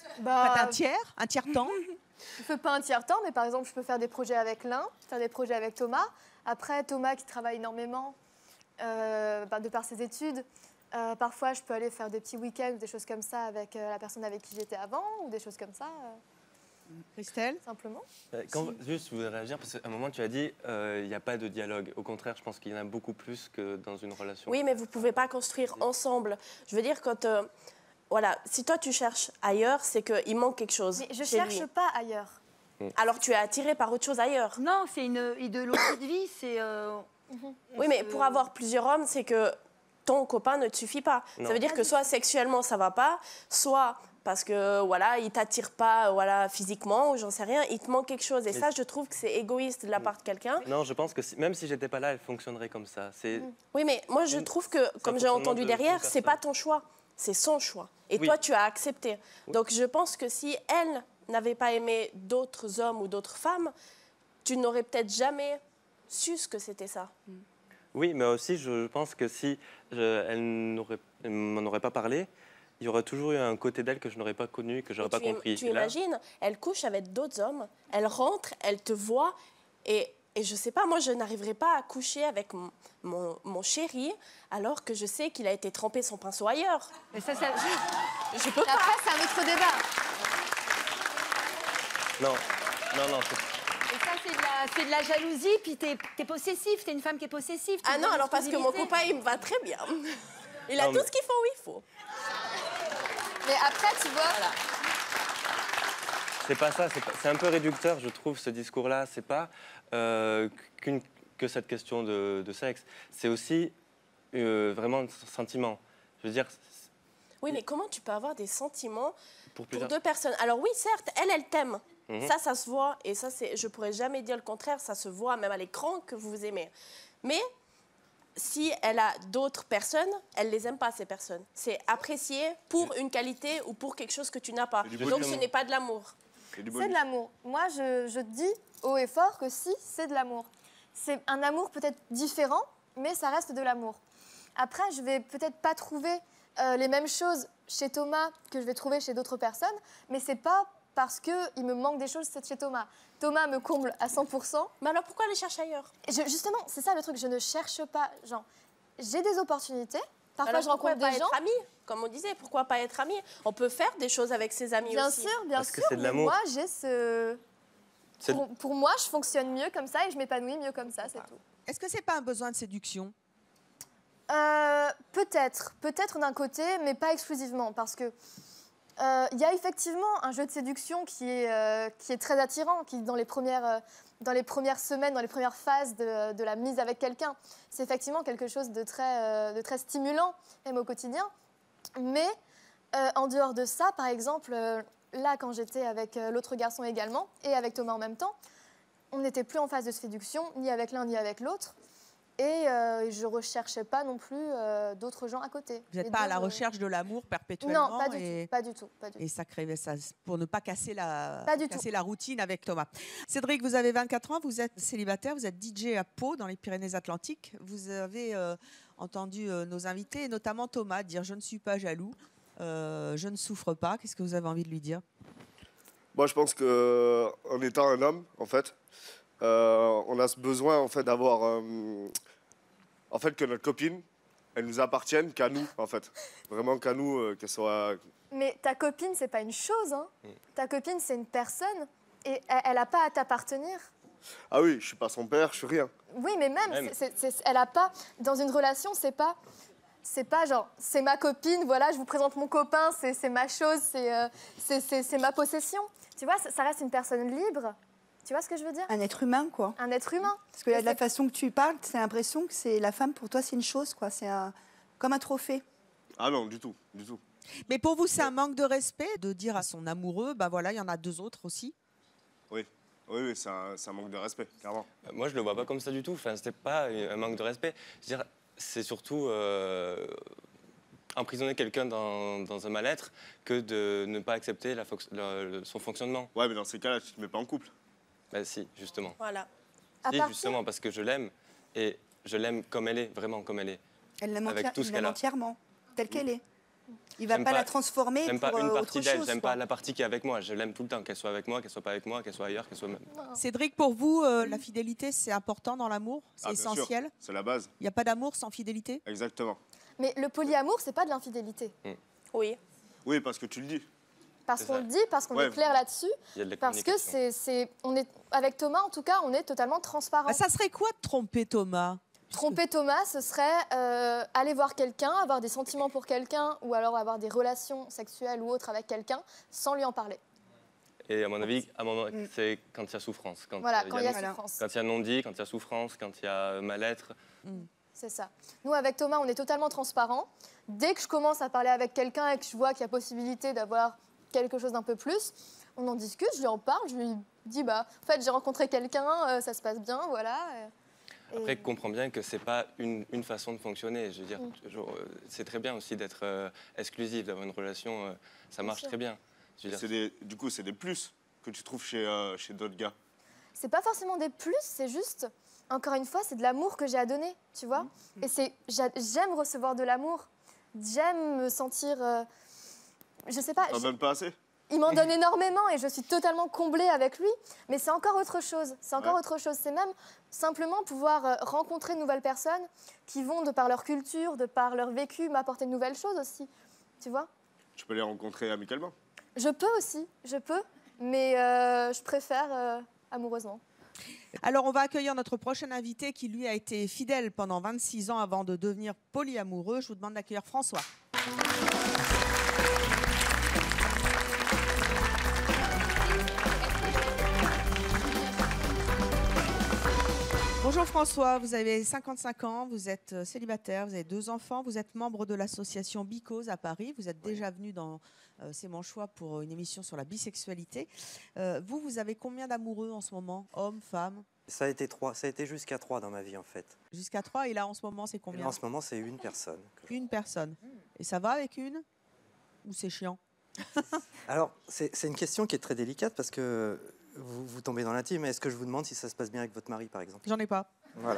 Faites un tiers-temps. Je fais pas un tiers-temps, mais par exemple, je peux faire des projets avec l'un, faire des projets avec Thomas. Après, Thomas qui travaille énormément de par ses études. Parfois, je peux aller faire des petits week-ends ou des choses comme ça avec la personne avec qui j'étais avant ou des choses comme ça. Christelle? Simplement. Juste, je voudrais réagir parce qu'à un moment, tu as dit il n'y a pas de dialogue. Au contraire, je pense qu'il y en a beaucoup plus que dans une relation. Oui, mais vous ne pouvez pas construire ensemble. Je veux dire, quand... voilà, si toi, tu cherches ailleurs, c'est qu'il manque quelque chose. Mais je chez cherche lui. pas ailleurs. Alors, tu es attiré par autre chose ailleurs. Non, c'est une idéologie de vie. C'est. Oui, mais pour avoir plusieurs hommes, c'est que ton copain ne te suffit pas. Non. Ça veut dire que soit sexuellement, ça va pas, soit parce que voilà, il t'attire pas physiquement ou j'en sais rien, il te manque quelque chose. Et ça, je trouve que c'est égoïste de la part de quelqu'un. Non, je pense que même si j'étais pas là, elle fonctionnerait comme ça. Oui, mais moi, je trouve que, comme j'ai entendu derrière, c'est pas ton choix, c'est son choix. Et Oui. toi, tu as accepté. Donc, je pense que si elle n'avait pas aimé d'autres hommes ou d'autres femmes, tu n'aurais peut-être jamais su ce que c'était ça. Oui, mais aussi, je pense que si elle m'en aurait pas parlé, il y aurait toujours eu un côté d'elle que je n'aurais pas connu, que je n'aurais pas compris. Tu imagines, elle couche avec d'autres hommes, elle rentre, elle te voit, et je sais pas, moi, je n'arriverai pas à coucher avec mon chéri alors que je sais qu'il a été trempé son pinceau ailleurs. Et ça, Je peux pas. Après, c'est un autre débat. Non. Et ça, c'est de la jalousie, puis t'es possessif, t'es une femme qui est possessive. Ah non, alors parce que mon copain, il me va très bien. Il a tout ce qu'il faut où il faut. Mais après, tu vois... Voilà. C'est pas ça, c'est un peu réducteur, je trouve, ce discours-là. C'est pas que cette question de sexe. C'est aussi vraiment un sentiment. Je veux dire... Oui, mais comment tu peux avoir des sentiments pour plusieurs... deux personnes? Alors oui, certes, elle t'aime. Ça se voit. Et ça, je pourrais jamais dire le contraire. Ça se voit même à l'écran que vous vous aimez. Mais si elle a d'autres personnes, elle les aime pas, ces personnes. C'est apprécié pour une qualité ou pour quelque chose que tu n'as pas. Donc ce n'est pas de l'amour. C'est de l'amour. Moi, je dis haut et fort que si, c'est de l'amour. C'est un amour peut-être différent, mais ça reste de l'amour. Après, je vais peut-être pas trouver les mêmes choses chez Thomas que je vais trouver chez d'autres personnes, mais c'est pas parce qu'il me manque des choses chez Thomas. Thomas me comble à 100%. Mais alors pourquoi aller chercher ailleurs? Justement, c'est ça le truc, je ne cherche pas. Genre, j'ai des opportunités, parfois alors, je rencontre des gens. Pourquoi pas être amis? Comme on disait, pourquoi pas être amis? On peut faire des choses avec ses amis bien aussi. Sûr, bien parce sûr, c'est de mais l'amour. moi, j'ai ce... Pour moi, je fonctionne mieux comme ça et je m'épanouis mieux comme ça, c'est tout. Est-ce que c'est pas un besoin de séduction? Peut-être d'un côté, mais pas exclusivement, parce que il y a effectivement un jeu de séduction qui est très attirant, qui dans les premières semaines, dans les premières phases de la mise avec quelqu'un, c'est effectivement quelque chose de très stimulant, même au quotidien. Mais en dehors de ça, par exemple, là, quand j'étais avec l'autre garçon également, et avec Thomas en même temps, on n'était plus en phase de séduction, ni avec l'un ni avec l'autre. Et je ne recherchais pas non plus d'autres gens à côté. Vous n'êtes pas à la recherche de l'amour perpétuellement? Non, pas du tout. Et ça crée ça pour ne pas casser la routine avec Thomas. Cédric, vous avez 24 ans, vous êtes célibataire, vous êtes DJ à Pau, dans les Pyrénées-Atlantiques. Vous avez entendu nos invités, et notamment Thomas, dire « Je ne suis pas jaloux, je ne souffre pas ». Qu'est-ce que vous avez envie de lui dire? Moi, je pense qu'en étant un homme, en fait, on a ce besoin en fait d'avoir en fait que notre copine elle nous appartienne qu'à nous en fait, vraiment qu'à nous, qu'elle soit. Mais ta copine, c'est pas une chose, hein. Ta copine, c'est une personne et elle a pas à t'appartenir. Ah oui, je suis pas son père, je suis rien. Oui, mais même. Elle a pas dans une relation, c'est pas genre c'est ma copine, voilà, je vous présente mon copain, c'est ma chose, c'est ma possession. Tu vois, ça reste une personne libre. Tu vois ce que je veux dire? Un être humain, quoi. Un être humain. Parce que de la façon que tu parles, c'est l'impression que c'est la femme, pour toi, c'est une chose, quoi. C'est comme un trophée. Ah non, du tout, du tout. Mais pour vous, c'est un manque de respect de dire à son amoureux, bah voilà, il y en a deux autres aussi? Oui, c'est un manque de respect, clairement. Moi, je le vois pas comme ça du tout. Enfin, c'était pas un manque de respect. Je veux dire, c'est surtout emprisonner quelqu'un dans un mal-être que de ne pas accepter son fonctionnement. Ouais, mais dans ces cas-là, tu te mets pas en couple. Bah si, justement. Voilà. Si, justement, parce que je l'aime. Et je l'aime comme elle est, vraiment comme elle est. Elle l'aime avec tout ce qu'elle a. entièrement, telle qu'elle est. Il va J'aime pas la transformer J'aime pour pas une autre partie d'elle, chose. j'aime quoi. pas la partie qui est avec moi. Je l'aime tout le temps, qu'elle soit avec moi, qu'elle soit pas avec moi, qu'elle soit ailleurs, qu'elle soit même. Cédric, pour vous, la fidélité, c'est important dans l'amour? C'est Bien sûr, essentiel? c'est la base. Il n'y a pas d'amour sans fidélité? Exactement. Mais le polyamour, c'est pas de l'infidélité. Oui. Oui, parce que tu le dis. Parce C'est qu'on ça. le dit, parce qu'on Ouais. est clair là-dessus, Il y a de la parce que communication. on est, avec Thomas, en tout cas, on est totalement transparent. Bah, ça serait quoi de tromper Thomas? Tromper Thomas, ce serait aller voir quelqu'un, avoir des sentiments pour quelqu'un, ou alors avoir des relations sexuelles ou autres avec quelqu'un, sans lui en parler. Et à mon avis, c'est quand il y a souffrance. Voilà, quand il y a Voilà. souffrance. Quand il y a non-dit, quand il y a souffrance, quand il y a mal-être. C'est ça. Nous, avec Thomas, on est totalement transparent. Dès que je commence à parler avec quelqu'un et que je vois qu'il y a possibilité d'avoir quelque chose d'un peu plus, on en discute, je lui en parle, je lui dis, en fait, j'ai rencontré quelqu'un, ça se passe bien, voilà. Et- Après, comprends bien que c'est pas une façon de fonctionner. Je veux dire, c'est très bien aussi d'être exclusif, d'avoir une relation, ça marche sûr. très bien. Je veux dire, Du coup, c'est des plus que tu trouves chez d'autres gars. C'est pas forcément des plus, c'est juste, encore une fois, c'est de l'amour que j'ai à donner, tu vois. Et j'aime recevoir de l'amour, j'aime me sentir, je sais pas, T'en donnes pas assez? il m'en donne énormément et je suis totalement comblée avec lui, mais c'est encore autre chose, c'est encore Ouais. autre chose, c'est même simplement pouvoir rencontrer de nouvelles personnes qui vont, de par leur culture, de par leur vécu, m'apporter de nouvelles choses aussi, tu vois. Tu peux les rencontrer amicalement. Je peux aussi, mais je préfère amoureusement. Alors, on va accueillir notre prochain invité qui, lui, a été fidèle pendant 26 ans avant de devenir polyamoureux. Je vous demande d'accueillir François. Bonjour François, vous avez 55 ans, vous êtes célibataire, vous avez 2 enfants, vous êtes membre de l'association Bicause à Paris, vous êtes déjà venu dans C'est mon choix pour une émission sur la bisexualité. Vous avez combien d'amoureux en ce moment, hommes, femmes? Ça a été jusqu'à 3 dans ma vie en fait. Jusqu'à 3, et là en ce moment c'est Et combien? là, en ce moment, c'est une personne. Une personne. Et ça va avec une? Ou c'est chiant? Alors, c'est une question qui est très délicate parce que vous tombez dans l'intime. Est-ce que je vous demande si ça se passe bien avec votre mari, par exemple? J'en ai pas. Voilà.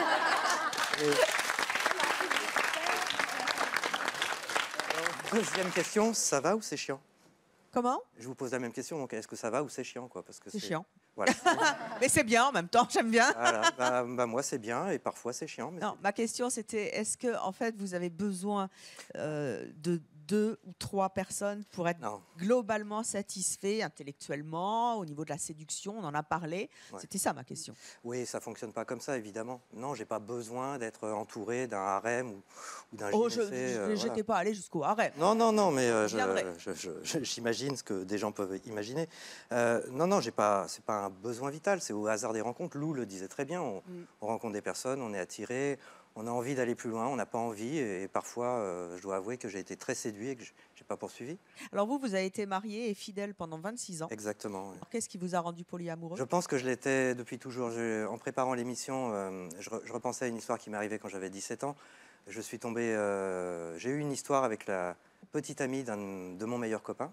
Deuxième question, ça va ou c'est chiant? Comment? Je vous pose la même question, donc est-ce que ça va ou c'est chiant, quoi? Parce que C'est chiant. Voilà. Mais c'est bien en même temps, j'aime bien. Voilà. Moi, c'est bien et parfois c'est chiant. Mais Non, ma question c'était, est-ce que en fait vous avez besoin de 2 ou 3 personnes pour être globalement satisfait intellectuellement, au niveau de la séduction, on en a parlé. Ouais. C'était ça ma question. Oui, ça fonctionne pas comme ça, évidemment. Non, j'ai pas besoin d'être entouré d'un harem ou d'un Oh, gynécée, je n'étais pas allée jusqu'au harem. Non, mais Viendrai. j'imagine ce que des gens peuvent imaginer. Non, c'est pas un besoin vital, c'est au hasard des rencontres. Lou le disait très bien, on rencontre des personnes, on est attiré, on a envie d'aller plus loin, on n'a pas envie, et parfois, je dois avouer que j'ai été très séduit et que je n'ai pas poursuivi. Alors vous avez été marié et fidèle pendant 26 ans. Exactement. Oui. Alors, qu'est-ce qui vous a rendu polyamoureux? Je pense que je l'étais depuis toujours. En préparant l'émission, je repensais à une histoire qui m'est arrivée quand j'avais 17 ans. Je suis tombé, j'ai eu une histoire avec la petite amie de mon meilleur copain.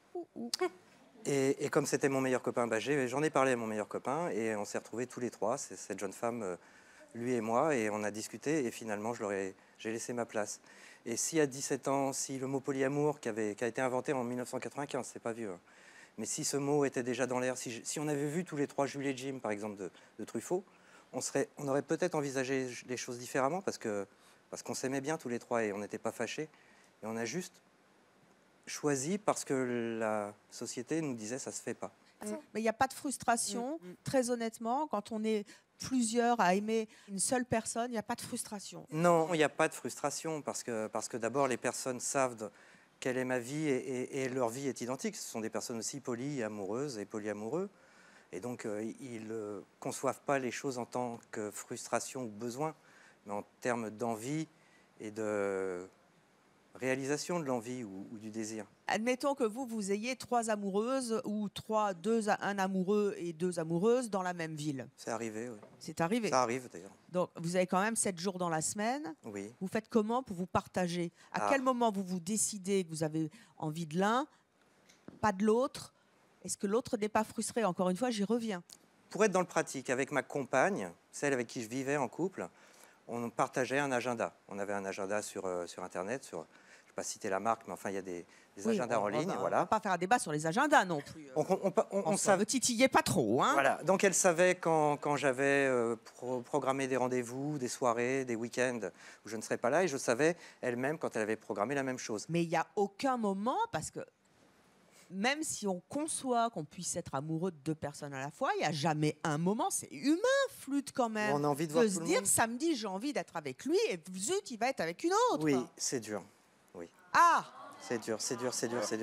Et comme c'était mon meilleur copain, j'en ai parlé à mon meilleur copain et on s'est retrouvés tous les 3, c'est cette jeune femme, lui et moi, et on a discuté et finalement j'ai laissé ma place. Et si à 17 ans, si le mot polyamour qui a été inventé en 1995, c'est pas vieux, hein, mais si ce mot était déjà dans l'air, si on avait vu tous les 3 Jules et Jim, par exemple, de Truffaut, on aurait peut-être envisagé les choses différemment parce qu'on s'aimait bien tous les 3 et on n'était pas fâchés. Et on a juste choisi parce que la société nous disait ça se fait pas. Mais il n'y a pas de frustration, très honnêtement, quand on est plusieurs à aimer une seule personne, il n'y a pas de frustration. Non, il n'y a pas de frustration parce que d'abord les personnes savent quelle est ma vie et leur vie est identique. Ce sont des personnes aussi polyamoureuses et polyamoureux. Et donc ils ne conçoivent pas les choses en tant que frustration ou besoin, mais en termes d'envie et de réalisation de l'envie ou du désir. Admettons que vous ayez 3 amoureuses ou 1 amoureux et 2 amoureuses dans la même ville. C'est arrivé, oui. C'est arrivé. Ça arrive d'ailleurs. Donc vous avez quand même 7 jours dans la semaine. Oui. Vous faites comment pour vous partager? À quel moment vous décidez que vous avez envie de l'un, pas de l'autre? Est-ce que l'autre n'est pas frustré? Encore une fois, j'y reviens. Pour être dans le pratique, avec ma compagne, celle avec qui je vivais en couple, on partageait un agenda. On avait un agenda sur Internet, je pas citer la marque, mais enfin, il y a des Oui, agendas en ligne. On Voilà. ne va pas faire un débat sur les agendas non plus. On ne titillait pas trop. Hein. Voilà. Donc elle savait quand j'avais programmé des rendez-vous, des soirées, des week-ends où je ne serais pas là, et je savais elle-même quand elle avait programmé la même chose. Mais il n'y a aucun moment, parce que même si on conçoit qu'on puisse être amoureux de 2 personnes à la fois, il n'y a jamais un moment, c'est humain, Flûte quand même. On a envie de voir se tout le dire, monde. samedi, j'ai envie d'être avec lui, et zut, il va être avec une autre. Oui, c'est dur. Oui. Ah, c'est dur. C'est dur,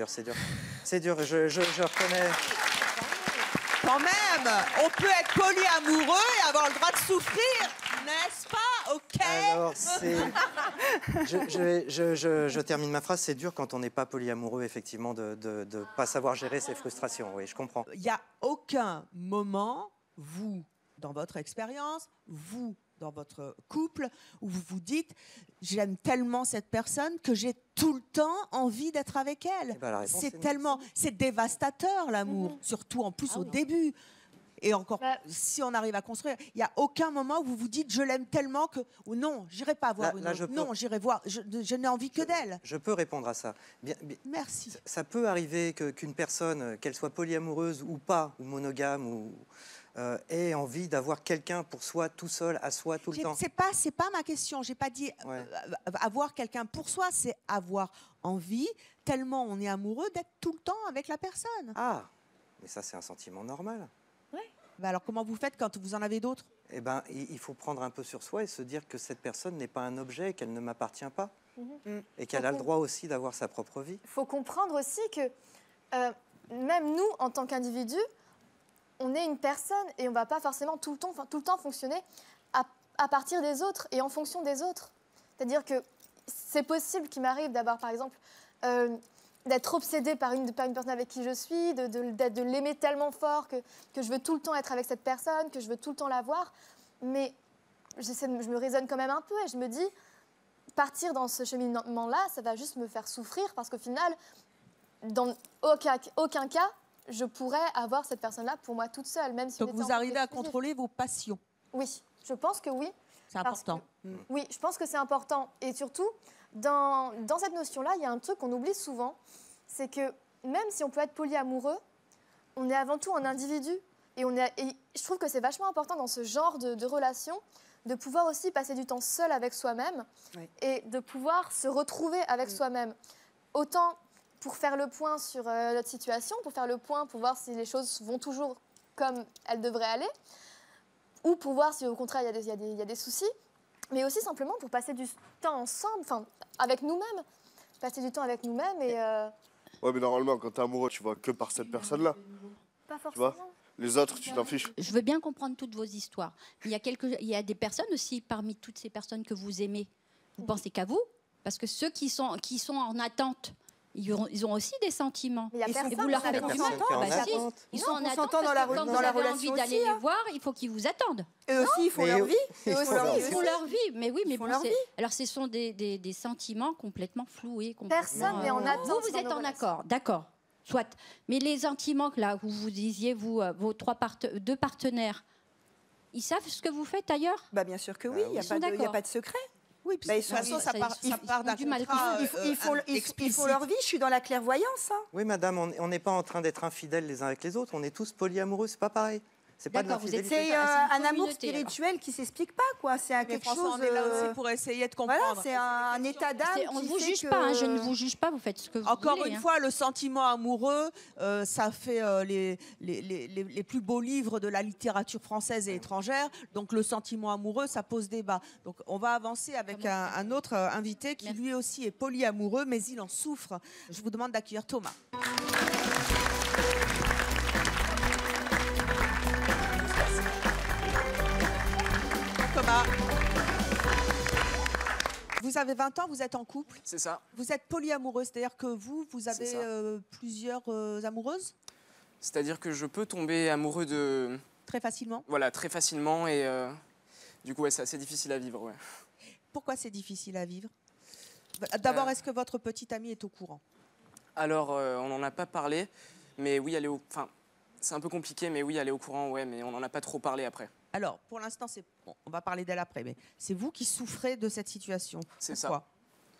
je reconnais. Quand même, on peut être polyamoureux et avoir le droit de souffrir, n'est-ce pas? Ok. Alors, je termine ma phrase. C'est dur quand on n'est pas polyamoureux, effectivement, de ne pas savoir gérer ses frustrations. Oui, je comprends. Il n'y a aucun moment, vous, dans votre expérience, vous, dans votre couple, où vous vous dites « j'aime tellement cette personne que j'ai tout le temps envie d'être avec elle ben, la réponse, c'est c'est tellement, c'est dévastateur l'amour, surtout en plus au début. Et encore, si on arrive à construire, il n'y a aucun moment où vous vous dites « je l'aime tellement que ou non, j'irai pas voir une autre. Non, j'irai voir, je n'ai envie que d'elle ». Je peux répondre à ça. Merci. Ça peut arriver qu'une personne, qu'elle soit polyamoureuse ou pas, ou monogame, ait envie d'avoir quelqu'un pour soi, tout seul, à soi, tout le temps. C'est pas ma question. J'ai pas dit avoir quelqu'un pour soi, c'est avoir envie, tellement on est amoureux, d'être tout le temps avec la personne. Ah, mais ça c'est un sentiment normal. Oui. Bah alors comment vous faites quand vous en avez d'autres? Eh ben, il faut prendre un peu sur soi et se dire que cette personne n'est pas un objet, qu'elle ne m'appartient pas, et qu'elle a le droit aussi d'avoir sa propre vie. Il faut comprendre aussi que même nous, en tant qu'individus, on est une personne et on ne va pas forcément tout le temps fonctionner à partir des autres et en fonction des autres. C'est-à-dire que c'est possible qu'il m'arrive d'avoir, par exemple, d'être obsédée par une personne avec qui je suis, de l'aimer tellement fort que je veux tout le temps être avec cette personne, que je veux tout le temps la voir. Mais je me raisonne quand même un peu et je me dis, partir dans ce cheminement-là, ça va juste me faire souffrir parce qu'au final, dans aucun cas, je pourrais avoir cette personne-là pour moi toute seule, même si donc vous arrivez à contrôler vos passions? Oui, je pense que oui. C'est important. Oui, je pense que c'est important. Et surtout, dans cette notion-là, il y a un truc qu'on oublie souvent, c'est que même si on peut être polyamoureux, on est avant tout un individu. Et je trouve que c'est vachement important dans ce genre de relation de pouvoir aussi passer du temps seul avec soi-même et de pouvoir se retrouver avec soi-même. Autant pour faire le point sur notre situation, pour faire le point, pour voir si les choses vont toujours comme elles devraient aller, ou pour voir si au contraire il y a des soucis, mais aussi simplement pour passer du temps ensemble, enfin avec nous-mêmes, passer du temps avec nous-mêmes et... Ouais, mais normalement, quand t'es amoureux, tu vois que par cette personne-là. Pas forcément. Tu vois, les autres, tu t'en fiches. Je veux bien comprendre toutes vos histoires. Il y a des personnes aussi, parmi toutes ces personnes que vous aimez, vous pensez qu'à vous? Parce que ceux qui sont en attente, ils ont aussi des sentiments. Mais il y a personne et vous leur faites du mal. Ils sont en attente parce que quand vous avez envie d'aller les voir, il faut qu'ils vous attendent. Eux aussi, ils font leur vie. Ils font leur vie. Mais oui, mais bon, alors ce sont des sentiments complètement floués. Personne n'est en attente. Vous êtes en accord, d'accord. Soit. Mais les sentiments, là, où vous disiez, vos deux partenaires, ils savent ce que vous faites ailleurs? Bah, bien sûr que oui, il n'y a pas de secret. Oui, puis de toute façon, ça part d'un contrat. Ils font leur vie, je suis dans la clairvoyance. Hein. Oui, madame, on n'est pas en train d'être infidèles les uns avec les autres, on est tous polyamoureux, c'est pas pareil. C'est pas de l'infidélité. C'est un amour spirituel qui s'explique pas, quoi. C'est quelque chose. On est là aussi pour essayer de comprendre. Voilà, c'est un état d'âme. On ne vous juge pas, je ne vous juge pas, vous faites ce que vous voulez. Encore une fois, le sentiment amoureux, ça fait les plus beaux livres de la littérature française et étrangère. Donc le sentiment amoureux, ça pose débat. Donc on va avancer avec un autre invité qui lui aussi est polyamoureux, mais il en souffre. Je vous demande d'accueillir Thomas. Thomas. Vous avez 20 ans, vous êtes en couple. C'est ça. Vous êtes polyamoureux, c'est-à-dire que vous avez plusieurs amoureuses? C'est-à-dire que je peux tomber amoureux de... Très facilement? Voilà, très facilement et du coup, ouais, c'est assez difficile à vivre. Ouais. Pourquoi c'est difficile à vivre? D'abord, est-ce que votre petite amie est au courant? Alors, on n'en a pas parlé, mais oui, elle est Enfin, c'est un peu compliqué, mais oui, elle est au courant, ouais, mais on n'en a pas trop parlé après. Alors, pour l'instant, on va parler d'elle après, mais c'est vous qui souffrez de cette situation. C'est ça.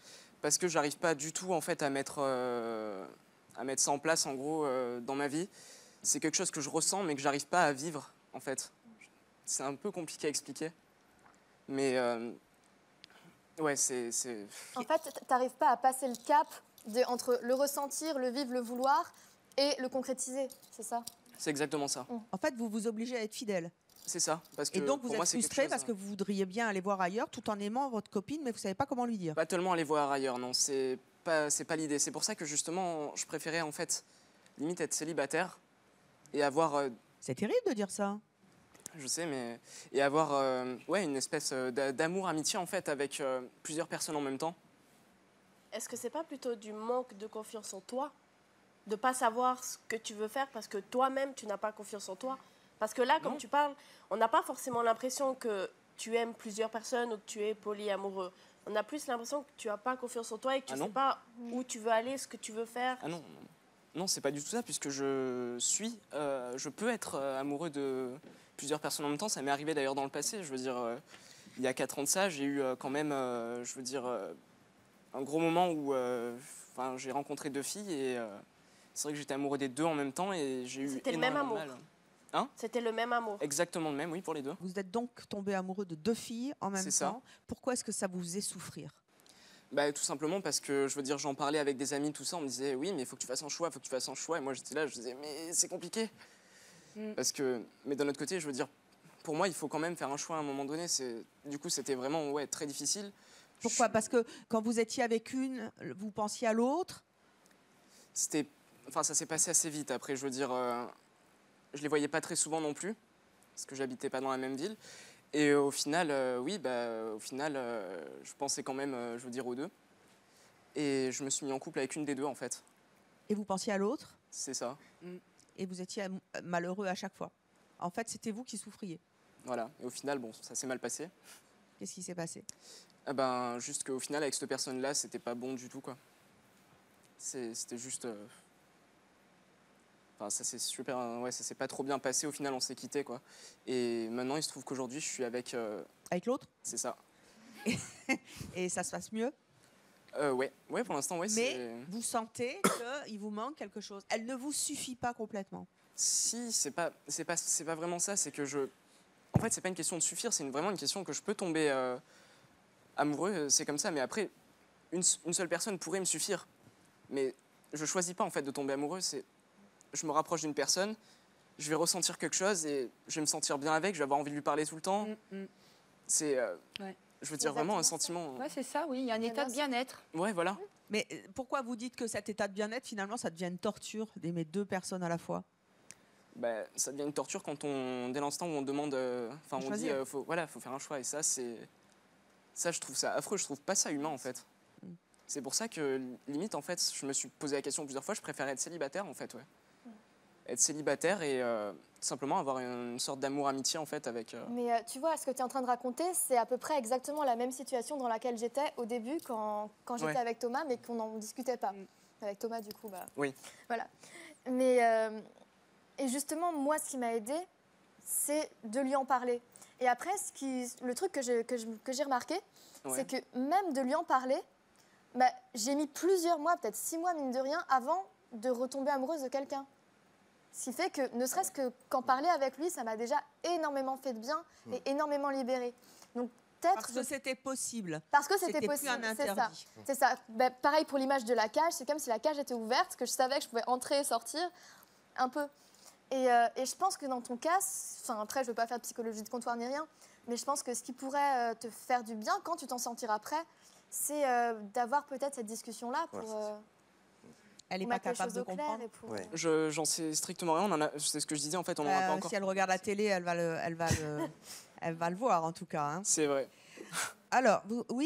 parce que j'arrive pas du tout en fait à mettre ça en place en gros dans ma vie. C'est quelque chose que je ressens mais que j'arrive pas à vivre en fait. C'est un peu compliqué à expliquer, mais ouais c'est. En fait, tu n'arrives pas à passer le cap entre le ressentir, le vivre, le vouloir et le concrétiser, c'est ça? C'est exactement ça. En fait, vous vous obligez à être fidèle. C'est ça, parce que Et donc, vous pour êtes moi, c'est quelque frustré chose, parce que vous voudriez bien aller voir ailleurs tout en aimant votre copine, mais vous ne savez pas comment lui dire. Pas tellement aller voir ailleurs, non, c'est pas l'idée. C'est pour ça que justement, je préférais en fait limite être célibataire et avoir. C'est terrible de dire ça. Je sais, mais et avoir ouais une espèce d'amour, amitié en fait avec plusieurs personnes en même temps. Est-ce que c'est pas plutôt du manque de confiance en toi, de pas savoir ce que tu veux faire parce que toi-même tu n'as pas confiance en toi? Parce que là, comme tu parles, on n'a pas forcément l'impression que tu aimes plusieurs personnes ou que tu es polyamoureux. On a plus l'impression que tu n'as pas confiance en toi et que tu ne sais pas où tu veux aller, ce que tu veux faire. Ah non, non, c'est pas du tout ça, puisque je peux être amoureux de plusieurs personnes en même temps. Ça m'est arrivé d'ailleurs dans le passé. Je veux dire, il y a 4 ans de ça, j'ai eu quand même, je veux dire, un gros moment où j'ai rencontré 2 filles et c'est vrai que j'étais amoureux des 2 en même temps et j'ai eu C'était le même énormément amour. de mal. Hein? C'était le même amour. Exactement le même, oui, pour les 2. Vous êtes donc tombé amoureux de 2 filles en même C'est ça. temps. Pourquoi est-ce que ça vous faisait souffrir? Bah, tout simplement parce que, je veux dire, j'en parlais avec des amis, tout ça, on me disait, oui, mais il faut que tu fasses un choix, il faut que tu fasses un choix. Et moi, j'étais là, je disais, mais c'est compliqué. Parce que, mais d'un autre côté, je veux dire, pour moi, il faut quand même faire un choix à un moment donné. Du coup, c'était vraiment très difficile. Pourquoi? Parce que quand vous étiez avec une, vous pensiez à l'autre? Ça s'est passé assez vite. Après, je veux dire, je les voyais pas très souvent non plus, parce que j'habitais pas dans la même ville. Et au final, je pensais quand même, je veux dire, aux 2. Et je me suis mis en couple avec une des 2, en fait. Et vous pensiez à l'autre? C'est ça. Et vous étiez malheureux à chaque fois. En fait, c'était vous qui souffriez. Voilà. Et au final, bon, ça s'est mal passé. Qu'est-ce qui s'est passé? Juste qu'au final, avec cette personne-là, c'était pas bon du tout, quoi. C'était juste... ça s'est ça s'est pas trop bien passé. Au final, on s'est quittés, quoi. Et maintenant, il se trouve qu'aujourd'hui, je suis avec... Avec l'autre? C'est ça. Et ça se passe mieux? Ouais, pour l'instant, ouais. Mais vous sentez qu'il vous manque quelque chose. Elle ne vous suffit pas complètement. Si, c'est pas vraiment ça. C'est que en fait, c'est pas une question de suffire. C'est vraiment une question que je peux tomber amoureux. C'est comme ça. Mais après, une seule personne pourrait me suffire. Mais je choisis pas en fait de tomber amoureux. Je me rapproche d'une personne, je vais ressentir quelque chose et je vais me sentir bien avec, je vais avoir envie de lui parler tout le temps. C'est, je veux dire, vraiment un sentiment... Ouais, c'est ça, oui, il y a un état de bien-être. Ouais, voilà. Mais pourquoi vous dites que cet état de bien-être, finalement, ça devient une torture d'aimer 2 personnes à la fois? Ça devient une torture quand dès l'instant où on demande... on dit, faut faire un choix. Et ça, je trouve ça affreux, je trouve pas ça humain, en fait. C'est pour ça que, limite, en fait, je me suis posé la question plusieurs fois, je préfère être célibataire, en fait, ouais. Être célibataire et simplement avoir une sorte d'amour-amitié, en fait, avec... Mais tu vois, ce que tu es en train de raconter, c'est à peu près exactement la même situation dans laquelle j'étais au début quand j'étais avec Thomas, mais qu'on n'en discutait pas. Avec Thomas, du coup, Oui. Voilà. Mais... et justement, moi, ce qui m'a aidée, c'est de lui en parler. Et après, le truc que j'ai remarqué, c'est que même de lui en parler, j'ai mis plusieurs mois, peut-être 6 mois, mine de rien, avant de retomber amoureuse de quelqu'un. Ce qui fait que, ne serait-ce qu'en parler avec lui, ça m'a déjà énormément fait de bien et énormément libérée. Donc, Parce que c'était possible. Parce que c'était possible, plus un interdit. C'est ça. Pareil pour l'image de la cage, c'est comme si la cage était ouverte, que je savais que je pouvais entrer et sortir, un peu. Et je pense que dans ton cas, après, je ne veux pas faire de psychologie de comptoir ni rien, mais je pense que ce qui pourrait te faire du bien quand tu t'en sentiras prêt, c'est d'avoir peut-être cette discussion-là pour... Elle n'est pas capable de comprendre. J'en sais strictement rien. C'est ce que je disais, en fait, on n'en a pas encore. Si elle regarde la télé, elle va le voir, en tout cas. Hein. C'est vrai. Alors, oui.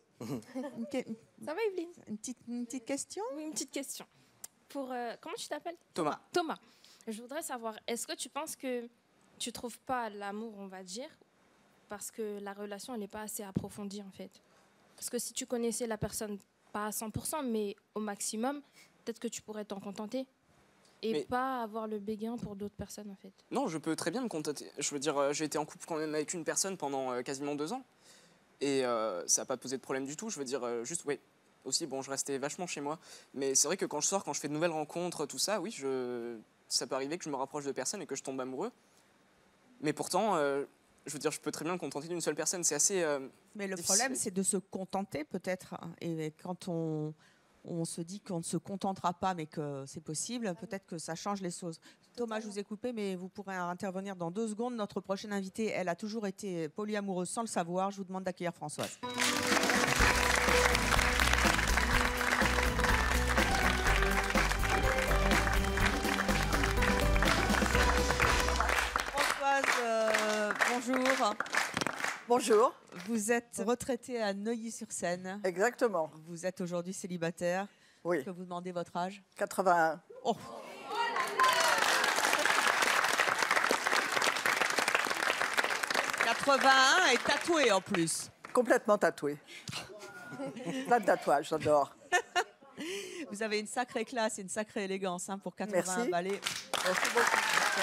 Ça va, Evelyne? Une petite question? Oui, une petite question. Comment tu t'appelles? Thomas. Thomas. Je voudrais savoir, est-ce que tu penses que tu ne trouves pas l'amour, on va dire, parce que la relation n'est pas assez approfondie, en fait? Parce que si tu connaissais la personne, pas à 100%, mais au maximum, peut-être que tu pourrais t'en contenter et pas avoir le béguin pour d'autres personnes, en fait. Non, je peux très bien me contenter. Je veux dire, j'ai été en couple quand même avec une personne pendant quasiment 2 ans. Et ça n'a pas posé de problème du tout. Je veux dire, juste, aussi, bon, je restais vachement chez moi. Mais c'est vrai que quand je sors, quand je fais de nouvelles rencontres, tout ça, oui, ça peut arriver que je me rapproche de personnes et que je tombe amoureux. Mais pourtant, je veux dire, je peux très bien me contenter d'une seule personne. C'est assez. Mais le difficile. problème, c'est de se contenter peut-être. Et quand on se dit qu'on ne se contentera pas, mais que c'est possible, peut-être que ça change les choses. Thomas, je vous ai coupé, mais vous pourrez intervenir dans 2 secondes. Notre prochaine invitée, elle a toujours été polyamoureuse sans le savoir. Je vous demande d'accueillir Françoise. Françoise, bonjour. Bonjour. Vous êtes retraitée à Neuilly-sur-Seine. Exactement. Vous êtes aujourd'hui célibataire. Oui. Je peux vous demander votre âge? 81. Oh. « 81 et tatoué en plus. Complètement tatoué. Plein de tatouages, j'adore. Vous avez une sacrée classe et une sacrée élégance pour 81 Merci. balais. Merci beaucoup.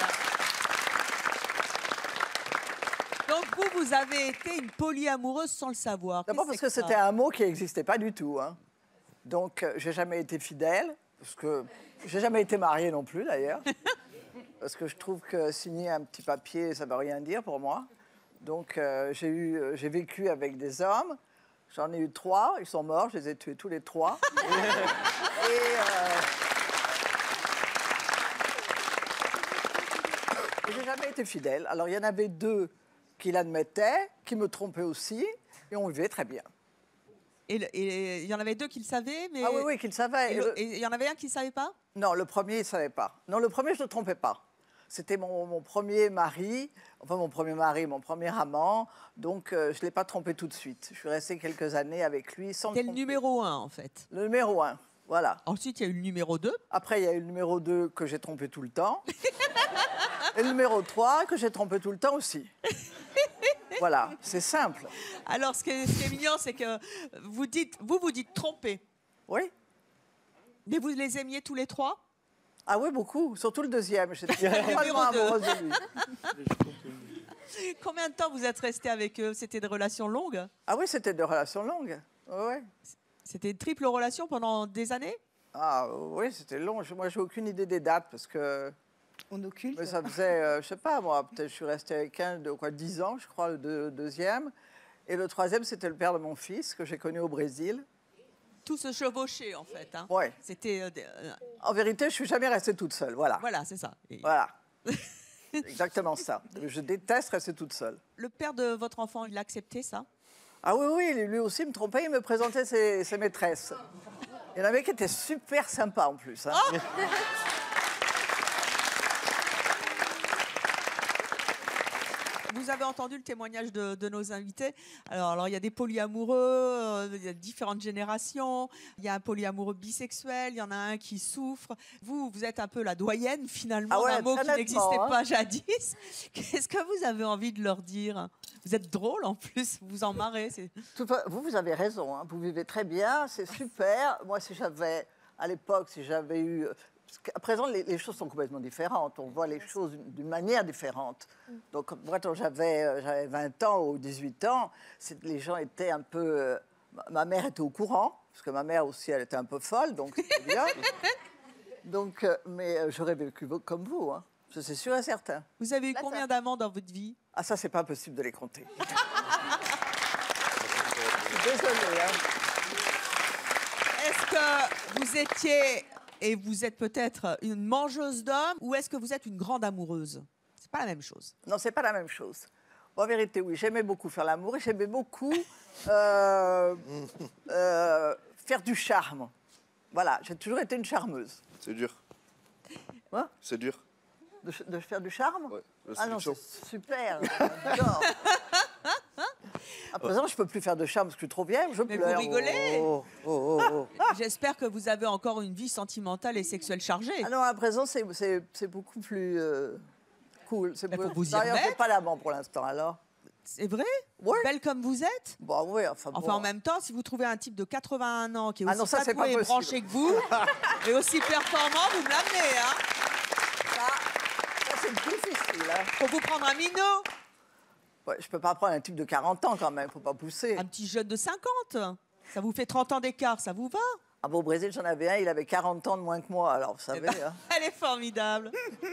Donc vous avez été une polyamoureuse sans le savoir. D'abord parce Qu'est-ce que ça c'était un mot qui n'existait pas du tout. Hein. Donc j'ai jamais été fidèle, parce que j'ai jamais été mariée non plus d'ailleurs. Parce que je trouve que signer un petit papier, ça ne veut rien dire pour moi. Donc j'ai vécu avec des hommes. J'en ai eu 3, ils sont morts, je les ai tués tous les 3. Et j'ai jamais été fidèle. Alors il y en avait 2 qui l'admettaient, qui me trompaient aussi, et on vivait très bien. Et il y en avait 2 qui le savaient, mais... Ah oui, qui le savaient. Et il y en avait un qui ne savait pas? Non, le premier, il ne savait pas. Non, le premier, je ne le trompais pas. C'était mon premier mari, enfin mon premier amant, donc je ne l'ai pas trompé tout de suite. Je suis restée quelques années avec lui sans le C'était le tromper. numéro 1, en fait. Le numéro 1, voilà. Ensuite, il y a eu le numéro 2. Après, il y a eu le numéro 2 que j'ai trompé tout le temps. Et le numéro 3 que j'ai trompé tout le temps aussi. Voilà, c'est simple. Alors, ce qui est mignon, c'est que vous dites tromper. Oui. Mais vous les aimiez tous les 3? Ah oui, beaucoup. Surtout le deuxième. J'étais Numéro totalement 2. amoureuse de lui. Combien de temps vous êtes resté avec eux? C'était des relations longues? Ah oui, c'était des relations longues. Ouais. C'était une triple relation pendant des années? Ah oui, c'était long. Moi, j'ai aucune idée des dates parce que... On occulte. Mais ça faisait, je sais pas, moi, peut-être je suis restée avec un de 10 ans, je crois, le deuxième. Et le troisième, c'était le père de mon fils, que j'ai connu au Brésil. Tout se chevauchait, en fait. Hein. Ouais. C'était... En vérité, je suis jamais restée toute seule, voilà. Voilà, c'est ça. Voilà. Exactement ça. Je déteste rester toute seule. Le père de votre enfant, il a accepté ça? Ah oui, lui aussi me trompait, il me présentait ses maîtresses. Il y en avait qui étaient super sympas en plus. Hein. Oh Vous avez entendu le témoignage de nos invités. Alors, il y a des polyamoureux, il y a différentes générations. Il y a un polyamoureux bisexuel, il y en a un qui souffre. Vous êtes un peu la doyenne, finalement, d'un mot qui n'existait pas jadis. Qu'est-ce que vous avez envie de leur dire? Vous êtes drôle, en plus, vous en marrez. Vous avez raison, hein. Vous vivez très bien, c'est super. Moi, à l'époque, si j'avais eu... À présent, les choses sont complètement différentes. On voit les choses d'une manière différente. Donc, moi, quand j'avais 20 ans ou 18 ans, les gens étaient un peu... ma mère était au courant, parce que ma mère aussi, elle était un peu folle, donc c'était bien. Donc, mais j'aurais vécu comme vous, hein. Ça, c'est sûr et certain. Vous avez eu combien d'amants dans votre vie? Ah, ça, c'est pas possible de les compter. Je suis désolée, hein. Est-ce que vous étiez... Et vous êtes peut-être une mangeuse d'hommes ou est-ce que vous êtes une grande amoureuse? C'est pas la même chose. Non, c'est pas la même chose. En vérité, oui, j'aimais beaucoup faire l'amour et j'aimais beaucoup faire du charme. Voilà, j'ai toujours été une charmeuse. C'est dur. Quoi? C'est dur. De faire du charme? Ouais, ah non, c'est super. J'adore. À présent, je ne peux plus faire de charme parce que je suis trop vieille, je Mais pleure. vous rigolez. Oh. J'espère que vous avez encore une vie sentimentale et sexuelle chargée. Ah non, à présent, c'est beaucoup plus cool. Faut vous y D'ailleurs, je remettre. n'ai pas l'amant pour l'instant, alors. C'est vrai? Ouais. Belle comme vous êtes? Bon, oui, enfin bon. Enfin, en même temps, si vous trouvez un type de 81 ans qui est Ah aussi non, ça, c'est tatoué pas et branché que vous, et aussi performant, vous me l'amenez, hein? Ça, c'est difficile, hein. Faut vous prendre un minot. Ouais, je peux pas prendre un type de 40 ans, quand même. Faut pas pousser. Un petit jeune de 50. Ça vous fait 30 ans d'écart, ça vous va? Ah bon, au Brésil, j'en avais un, il avait 40 ans de moins que moi, alors vous savez. Hein. Elle est formidable.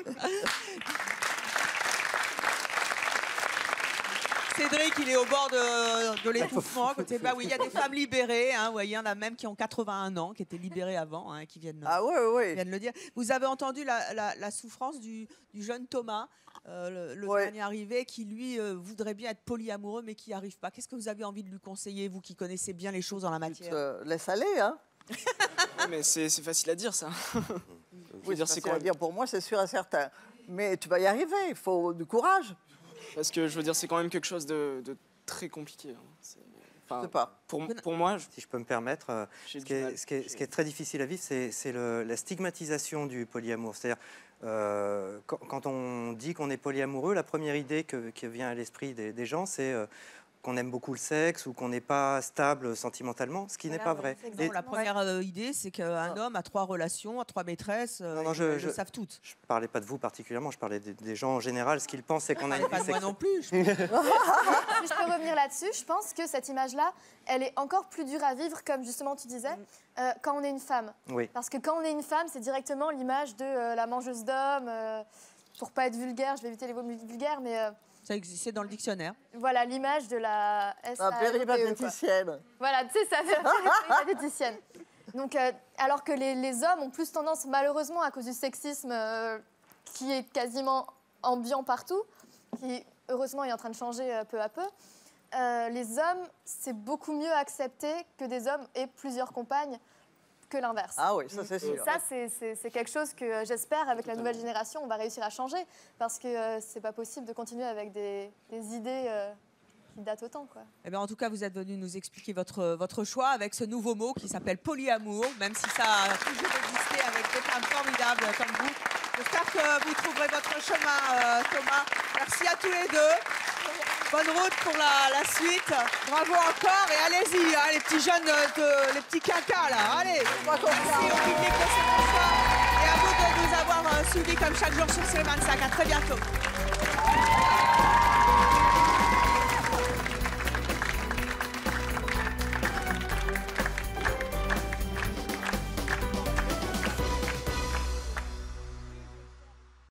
Cédric, il est au bord de l'étouffement. Bah oui, il y a des femmes libérées. Hein, ouais, il y en a même qui ont 81 ans, qui étaient libérées avant, hein, qui viennent, viennent le dire. Vous avez entendu la souffrance du jeune Thomas, le dernier arrivé, qui lui voudrait bien être polyamoureux, mais qui n'y arrive pas. Qu'est-ce que vous avez envie de lui conseiller, vous qui connaissez bien les choses en la matière? Laisse aller, hein. Mais c'est facile à dire, ça. Oui, c'est facile à dire pour moi, c'est sûr et certain. Mais tu vas y arriver, il faut du courage. Parce que je veux dire, c'est quand même quelque chose de très compliqué. Enfin, pour moi, si je peux me permettre, ce qui est très difficile à vivre, c'est la stigmatisation du polyamour. C'est-à-dire, quand on dit qu'on est polyamoureux, la première idée qui vient à l'esprit des gens, c'est qu'on aime beaucoup le sexe ou qu'on n'est pas stable sentimentalement, ce qui n'est pas vrai. La première idée, c'est qu'un homme a 3 relations, a 3 maîtresses, ils le savent toutes. Je ne parlais pas de vous particulièrement, je parlais des gens en général. Ce qu'ils pensent, c'est qu'on a une pas de moi non plus. Si je peux revenir là-dessus, je pense que cette image-là, elle est encore plus dure à vivre, comme justement tu disais, quand on est une femme. Oui. Parce que quand on est une femme, c'est directement l'image de la mangeuse d'hommes. Pour pas être vulgaire, je vais éviter les mots vulgaires, mais... Ça existait dans le dictionnaire. Voilà, l'image de la... péripatéticienne. Voilà, tu sais, ça fait la péripatéticienne. Donc, alors que les hommes ont plus tendance, malheureusement, à cause du sexisme qui est quasiment ambiant partout, qui, heureusement, est en train de changer peu à peu, les hommes, c'est beaucoup mieux accepté que des hommes aient plusieurs compagnes que l'inverse. Ah oui, ça c'est sûr. Et ça, c'est quelque chose que j'espère, avec la nouvelle génération, on va réussir à changer. Parce que c'est pas possible de continuer avec des idées qui datent autant, quoi. Eh bien, en tout cas, vous êtes venu nous expliquer votre choix avec ce nouveau mot qui s'appelle polyamour, même si ça a toujours existé avec des femmes formidables comme vous. J'espère que vous trouverez votre chemin, Thomas. Merci à tous les deux. Bonne route pour la suite. Bravo encore et allez-y, hein, les petits jeunes, les petits quinquas là. Allez, merci au public de ce soir et à vous de nous avoir suivis comme chaque jour sur C25. À très bientôt.